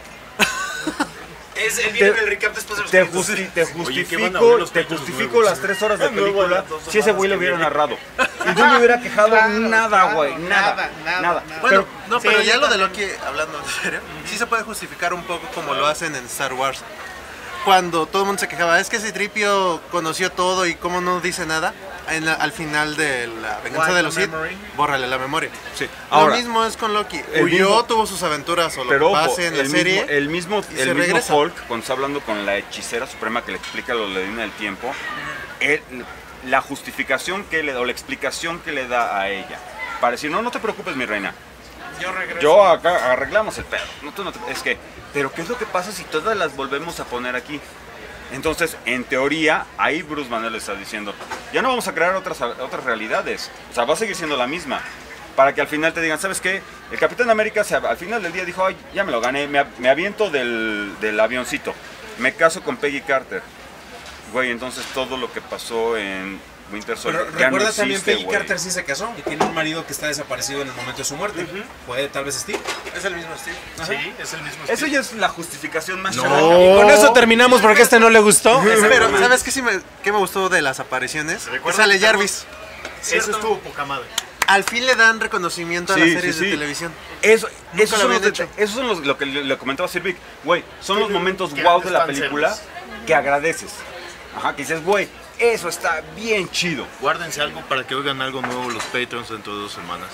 Speaker 1: Él viene en el recap después de los
Speaker 3: Te,
Speaker 1: créditos.
Speaker 4: Oye, ¿qué van a ver los
Speaker 3: te
Speaker 4: Patriots
Speaker 3: justifico
Speaker 4: nuevos?
Speaker 3: las 3 horas de
Speaker 4: Nuevo,
Speaker 3: película
Speaker 4: las 2
Speaker 3: si ese güey lo hubiera narrado. Y no me hubiera quejado nada, güey. Nada.
Speaker 5: Bueno, pero
Speaker 2: Sí,
Speaker 5: ya
Speaker 2: yo
Speaker 5: lo de
Speaker 2: también.
Speaker 5: Loki, hablando en serio, sí se puede justificar un poco como lo hacen en Star Wars. Cuando todo el mundo se quejaba, es que Citripio conoció todo y cómo no dice nada, al final de la venganza
Speaker 2: Wipe
Speaker 5: de los
Speaker 2: the
Speaker 5: Sith,
Speaker 2: memory.
Speaker 5: bórrale la memoria.
Speaker 3: Sí.
Speaker 5: Lo
Speaker 3: Ahora,
Speaker 5: mismo es con Loki.
Speaker 3: el
Speaker 5: Huyó,
Speaker 3: mismo-
Speaker 5: tuvo sus aventuras o lo
Speaker 3: pero
Speaker 5: que
Speaker 3: ojo,
Speaker 5: pase en la
Speaker 3: el
Speaker 5: serie.
Speaker 3: mismo
Speaker 5: y se regresa.
Speaker 3: Hulk, cuando está hablando con la hechicera suprema que le explica lo de la línea del tiempo, la justificación que le da o la explicación que le da a ella, para decir, no te preocupes, mi reina.
Speaker 2: Yo regreso.
Speaker 3: Yo acá arreglamos el pedo. Es que, pero ¿qué es lo que pasa si todas las volvemos a poner aquí? Entonces, en teoría, ahí Bruce Banner le está diciendo, ya no vamos a crear otras realidades. O sea, va a seguir siendo la misma. Para que al final te digan, ¿sabes qué? El Capitán América al final del día dijo, ay, ya me lo gané, me aviento del avioncito. Me caso con Peggy Carter. Güey, entonces todo lo que pasó en Winter Soldier
Speaker 1: Pero
Speaker 3: ya no
Speaker 1: recuerda también
Speaker 3: existe,
Speaker 1: Peggy
Speaker 3: güey.
Speaker 1: Carter sí se casó y tiene un marido que está desaparecido en el momento de su muerte. Puede tal vez Steve.
Speaker 5: Es el mismo Steve.
Speaker 4: Sí, es el mismo.
Speaker 3: Eso ya es la justificación más
Speaker 4: No.
Speaker 3: chingona.
Speaker 1: Con eso terminamos porque a este no le gustó.
Speaker 5: Pero, ¿sabes qué, qué me gustó de las apariciones? Que sale Jarvis.
Speaker 4: Eso estuvo poca madre.
Speaker 5: Al fin le dan reconocimiento a las
Speaker 3: Sí,
Speaker 5: series
Speaker 3: sí,
Speaker 5: de
Speaker 3: sí.
Speaker 5: televisión.
Speaker 3: Esos
Speaker 5: lo
Speaker 3: son
Speaker 5: habían
Speaker 3: los
Speaker 5: hecho.
Speaker 3: esos son lo que le comentaba Sir Vic. Güey, son los momentos
Speaker 4: grandes
Speaker 3: wow de la
Speaker 4: fanservice.
Speaker 3: película que agradeces. Ajá, que dices, güey, eso está bien chido.
Speaker 4: Guárdense algo para que oigan algo nuevo los Patreons dentro de 2 semanas.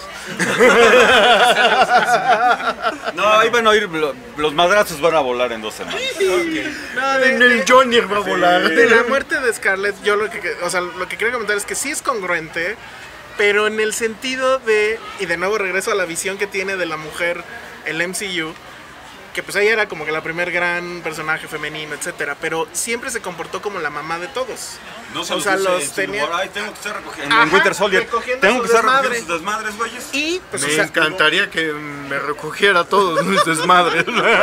Speaker 3: No, ahí van a oír, los madrazos van a volar en 2 semanas.
Speaker 2: No,
Speaker 4: En el Johnny va a volar.
Speaker 2: de la muerte de Scarlett, yo lo que quiero comentar es que sí es congruente, pero en el sentido de, y de nuevo regreso a la visión que tiene de la mujer el MCU, que pues ella era como que la primer gran personaje femenino, etcétera, pero siempre se comportó como la mamá de todos.
Speaker 3: No
Speaker 2: O sea, los tenía-
Speaker 3: Ay, tengo que estar recogiendo. En
Speaker 2: Ajá,
Speaker 3: Winter Soldier.
Speaker 2: recogiendo
Speaker 3: Tengo
Speaker 2: su
Speaker 3: que estar recogiendo
Speaker 2: desmadre.
Speaker 3: sus desmadres, güeyes.
Speaker 2: Y pues,
Speaker 4: Me
Speaker 2: o sea,
Speaker 4: encantaría que me recogiera todos mis desmadres.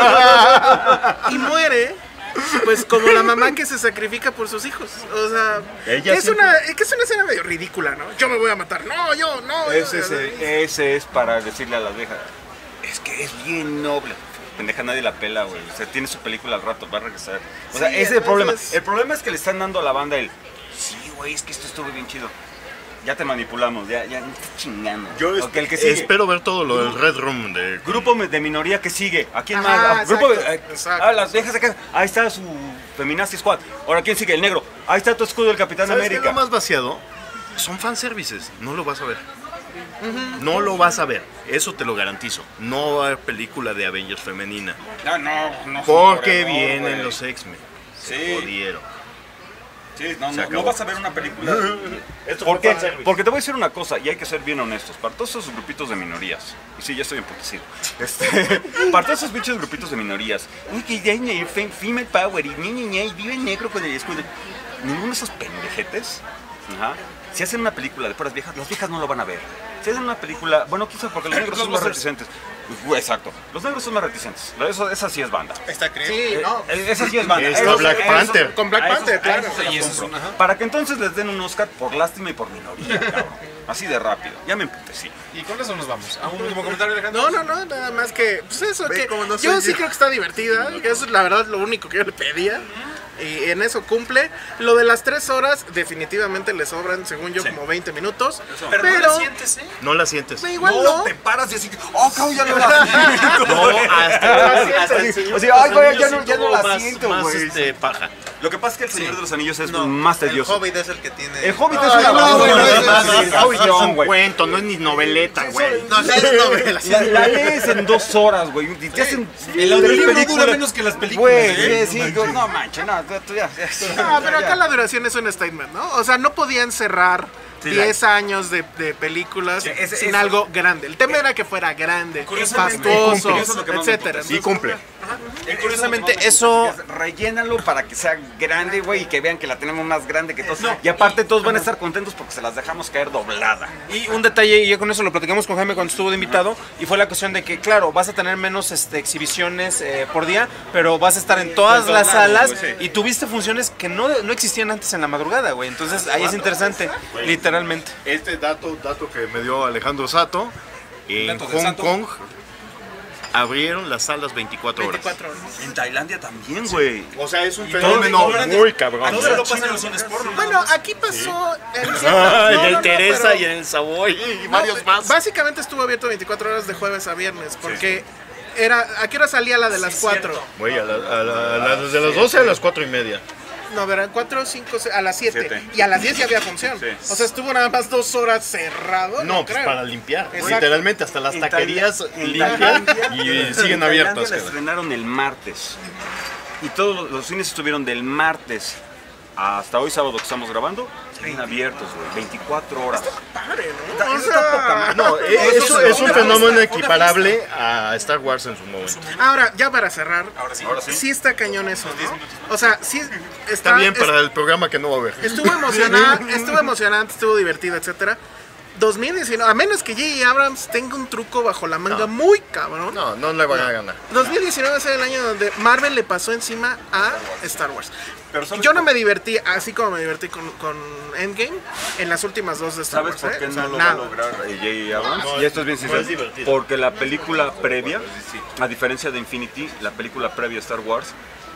Speaker 2: y muere pues como la mamá que se sacrifica por sus hijos. O sea,
Speaker 3: Ella
Speaker 2: que es
Speaker 3: siempre-
Speaker 2: una escena medio ridícula, ¿no? Yo me voy a matar. No, yo, no.
Speaker 3: Ese es para decirle a las viejas, es que es bien noble. Pendeja, nadie la pela, güey. O sea, tiene su película al rato, va a regresar. O sea,
Speaker 2: Sí,
Speaker 3: ese es el problema.
Speaker 2: entonces-
Speaker 3: El problema es que le están dando a la banda el, sí, güey, es que esto estuvo bien chido. Ya te manipulamos, ya me estás chingando.
Speaker 4: Yo
Speaker 3: Ok, el que sigue.
Speaker 4: espero ver todo lo del Red Room de
Speaker 3: Grupo de minoría que sigue. ¿A quién
Speaker 2: Ajá,
Speaker 3: más? Grupo de,
Speaker 2: exacto.
Speaker 3: las viejas acá. Ahí está su Feminazi Squad. Ahora, ¿quién sigue? El negro. Ahí está tu escudo del Capitán
Speaker 4: ¿Sabes qué es
Speaker 3: América.
Speaker 4: lo más vaciado? Son fanservices, no lo vas a ver. No lo vas a ver, eso te lo garantizo. No va a haber película de Avengers femenina.
Speaker 3: No.
Speaker 4: Porque
Speaker 3: por amor,
Speaker 4: vienen
Speaker 3: güey.
Speaker 4: los X-Men.
Speaker 3: Sí.
Speaker 4: Se jodieron.
Speaker 3: Sí,
Speaker 4: Se
Speaker 3: no
Speaker 4: acabó.
Speaker 3: vas a ver una película.
Speaker 4: Esto
Speaker 3: ¿Por
Speaker 4: fue
Speaker 3: qué?
Speaker 4: fanservice.
Speaker 3: Porque te voy a decir una cosa, y hay que ser bien honestos. Para todos esos grupitos de minorías, y sí, ya estoy emputecido. Para todos esos bichos grupitos de minorías, uy, que ya hay female power, y y vive negro con el escudo. Ninguno de esos pendejetes, ajá, si hacen una película de puras viejas, las viejas no lo van a ver. Si hacen una película, bueno, quizás porque los negros son más reticentes. Exacto, los negros son más reticentes. Esa sí es banda.
Speaker 5: Está Chris.
Speaker 2: Sí, no.
Speaker 3: Esa sí es banda.
Speaker 4: Está
Speaker 3: Eso-
Speaker 4: Black
Speaker 3: eso-
Speaker 4: Panther.
Speaker 2: Con Black
Speaker 3: a esos-
Speaker 2: Panther,
Speaker 3: a
Speaker 2: claro.
Speaker 3: esos se los
Speaker 1: Y esos
Speaker 3: compro.
Speaker 1: son, ajá.
Speaker 3: Para que entonces les den un Oscar por lástima y por minoría, cabrón. Así de rápido. Ya me emputecí.
Speaker 1: Y con eso nos vamos. ¿A un último comentario, Alejandro?
Speaker 2: No, nada más que, pues eso,
Speaker 5: Ve
Speaker 2: que
Speaker 5: cómo no
Speaker 2: yo
Speaker 5: soy
Speaker 2: sí
Speaker 5: yo.
Speaker 2: creo que está divertida, que eso es la verdad lo único que yo le pedía. Y en eso cumple. Lo de las 3 horas, definitivamente le sobran, según yo, como 20 minutos.
Speaker 1: Pero,
Speaker 2: Pero,
Speaker 1: no la sientes, ¿eh?
Speaker 4: No la sientes.
Speaker 2: igual no.
Speaker 3: te paras y así, oh, cabrón, ya no la siento.
Speaker 4: No, hasta
Speaker 3: O sea, ay, güey, ya no la
Speaker 4: más,
Speaker 3: siento,
Speaker 4: más
Speaker 3: güey.
Speaker 4: paja.
Speaker 3: Lo que pasa es que el Señor de los Anillos es
Speaker 5: No,
Speaker 3: más
Speaker 5: el
Speaker 3: tedioso.
Speaker 5: Hobbit es el que tiene...
Speaker 3: El Hobbit es una
Speaker 2: no, güey, no,
Speaker 4: Hobbit es un
Speaker 3: güey.
Speaker 4: cuento, no es ni noveleta, güey.
Speaker 5: No, sí es novela.
Speaker 3: La lees en 2 horas, güey. Y te hacen
Speaker 1: El audiolibro dura menos que las películas.
Speaker 3: Güey, sí, no manches, no, tú ya.
Speaker 2: Pero acá la duración es un statement, ¿no? O sea, no podían cerrar 10 años de películas sin algo grande. El tema era que fuera grande,
Speaker 1: Curiosamente,
Speaker 2: fastuoso,
Speaker 3: eso es lo que más me
Speaker 2: etcétera.
Speaker 4: Sí cumple.
Speaker 1: Curiosamente, eso...
Speaker 3: Rellénalo para que sea grande, güey, y que vean que la tenemos más grande que todos. Y aparte todos van a estar contentos porque se las dejamos caer doblada.
Speaker 1: Y un detalle, y ya con eso lo platicamos con Jaime cuando estuvo de invitado, y fue la cuestión de que, claro, vas a tener menos exhibiciones por día, pero vas a estar en todas las salas, y tuviste funciones que no existían antes en la madrugada, güey. Entonces ahí es interesante, literalmente.
Speaker 4: Este dato que me dio Alejandro Sato, en
Speaker 1: Dato de
Speaker 4: Hong
Speaker 1: Sato.
Speaker 4: Kong abrieron las salas 24 horas.
Speaker 2: 24 horas.
Speaker 3: En Tailandia también, güey.
Speaker 4: O sea, es un
Speaker 1: todo
Speaker 4: fenómeno
Speaker 1: era de-
Speaker 4: muy cabrón.
Speaker 1: Aquí solo pasa en los cines porno.
Speaker 2: Bueno, aquí pasó en
Speaker 4: En el Teresa y en el Savoy y varios más.
Speaker 2: Básicamente estuvo abierto 24 horas de jueves a viernes, porque era, ¿a qué hora salía la de las 4?
Speaker 4: Güey, desde las 12 a las 4:30.
Speaker 2: No, verán, 4, 5, a las 7.
Speaker 3: 7.
Speaker 2: Y a las 10 ya había función.
Speaker 3: Sí.
Speaker 2: O sea, estuvo nada más 2 horas cerrado.
Speaker 4: No, pues
Speaker 2: creo.
Speaker 4: para limpiar.
Speaker 2: Exacto.
Speaker 4: Literalmente hasta las taquerías limpian y siguen abiertas.
Speaker 3: La estrenaron el martes. Y todos los cines estuvieron del martes hasta hoy sábado que estamos grabando, siguen abiertos, güey, 24 horas.
Speaker 2: Padre, ¿no?
Speaker 3: Está-
Speaker 2: O
Speaker 3: eso está poca
Speaker 2: sea,
Speaker 3: madre.
Speaker 4: No, eso es un fenómeno equiparable a Star Wars en su momento.
Speaker 2: ahora, ya para cerrar,
Speaker 1: Ahora sí.
Speaker 3: Ahora sí.
Speaker 2: sí está cañón eso, ¿no? O sea, sí
Speaker 4: Está bien para el programa que no va a haber.
Speaker 2: Estuvo emocionante, estuvo divertido, etcétera. 2019, a menos que J.J. Abrams tenga un truco bajo la manga muy cabrón.
Speaker 4: No le van a ganar.
Speaker 2: 2019 es el año donde Marvel le pasó encima a Star Wars.
Speaker 3: Pero ¿sabes
Speaker 2: Yo no
Speaker 3: por-
Speaker 2: me divertí así como me divertí con Endgame en las últimas 2 de Star
Speaker 3: ¿Sabes
Speaker 2: Wars.
Speaker 3: por qué
Speaker 2: O sea,
Speaker 3: no lo
Speaker 2: nada.
Speaker 3: va a lograr J.J. Abrams?
Speaker 4: No,
Speaker 3: Y esto es bien
Speaker 4: no
Speaker 3: sincero.
Speaker 4: es divertido.
Speaker 3: Porque la película previa, a diferencia de Infinity, la película previa a Star Wars,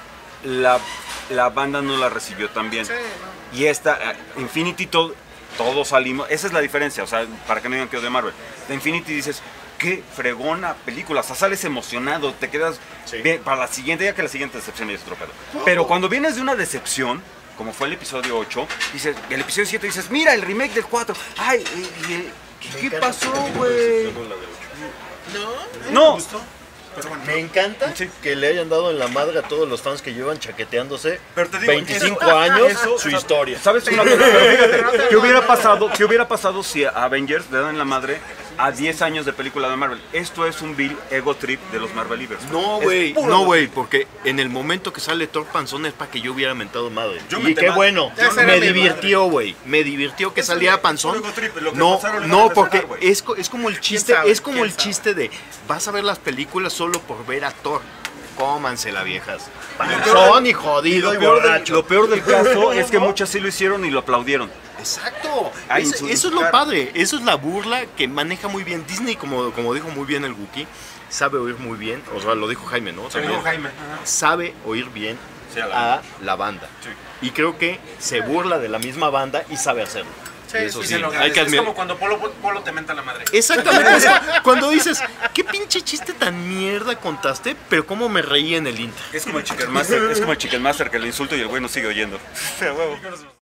Speaker 3: la banda no la recibió tan bien.
Speaker 2: Sí, no.
Speaker 3: Y esta, Infinity, todos salimos. Esa es la diferencia, o sea, para que no digan que es de Marvel. De Infinity dices, qué fregona película, o sea, sales emocionado, te quedas bien para la siguiente, ya que la siguiente decepción es otro pedo. Pero cuando vienes de una decepción, como fue el episodio 8, dices, el episodio 7 dices, mira, el remake del 4. Ay, ¿qué pasó, güey? No,
Speaker 4: Me encanta que le hayan dado en la madre a todos los fans que llevan chaqueteándose
Speaker 3: Pero te digo,
Speaker 4: 25
Speaker 3: eso-
Speaker 4: años
Speaker 3: eso-
Speaker 4: su historia.
Speaker 3: ¿Sabes una cosa? Pero fíjate, ¿qué hubiera pasado si a Avengers le dan la madre a 10 años de película de Marvel? Esto es un vil ego trip de los Marvelivers.
Speaker 4: No,
Speaker 3: Es
Speaker 4: güey,
Speaker 3: puro
Speaker 4: no,
Speaker 3: ego
Speaker 4: güey, porque en el momento que sale Thor Panzón es para que yo hubiera mentado madre.
Speaker 3: Yo
Speaker 4: Y
Speaker 3: menté
Speaker 4: qué
Speaker 3: madre.
Speaker 4: bueno,
Speaker 2: Esa era
Speaker 4: me
Speaker 2: mi
Speaker 4: divirtió, güey. Me divirtió que saliera Panzón.
Speaker 3: puro ego trip, lo que
Speaker 4: No,
Speaker 3: pasaron en
Speaker 4: no,
Speaker 3: la
Speaker 4: porque
Speaker 3: tercera, güey.
Speaker 4: es como el chiste,
Speaker 2: sabe?
Speaker 4: es como
Speaker 2: ¿Quién
Speaker 4: el chiste de vas a ver las películas solo por ver a Thor. Cómansela, viejas. Panzón y jodido y borracho.
Speaker 3: Lo peor del caso es que muchas sí lo hicieron y lo aplaudieron.
Speaker 4: Exacto.
Speaker 3: Ay,
Speaker 4: Eso,
Speaker 3: en su
Speaker 4: eso es lo
Speaker 3: cara.
Speaker 4: padre. Eso es la burla que maneja muy bien Disney, como dijo muy bien el Wookiee. Sabe oír muy bien, o sea, lo dijo Jaime, ¿no? También. Sabe oír bien
Speaker 3: Sí, a la
Speaker 4: a la banda. Y creo que se burla de la misma banda y sabe hacerlo.
Speaker 2: Sí,
Speaker 4: Y eso
Speaker 2: sí,
Speaker 4: sí,
Speaker 2: se lo
Speaker 4: hay que
Speaker 1: Es
Speaker 4: admitir.
Speaker 1: como cuando Polo te menta la madre.
Speaker 4: Exactamente. O sea, cuando dices, qué pinche chiste tan mierda contaste, pero cómo me reí en el Inter.
Speaker 3: Es como el Chicken Master, que le insulto y el güey no sigue oyendo.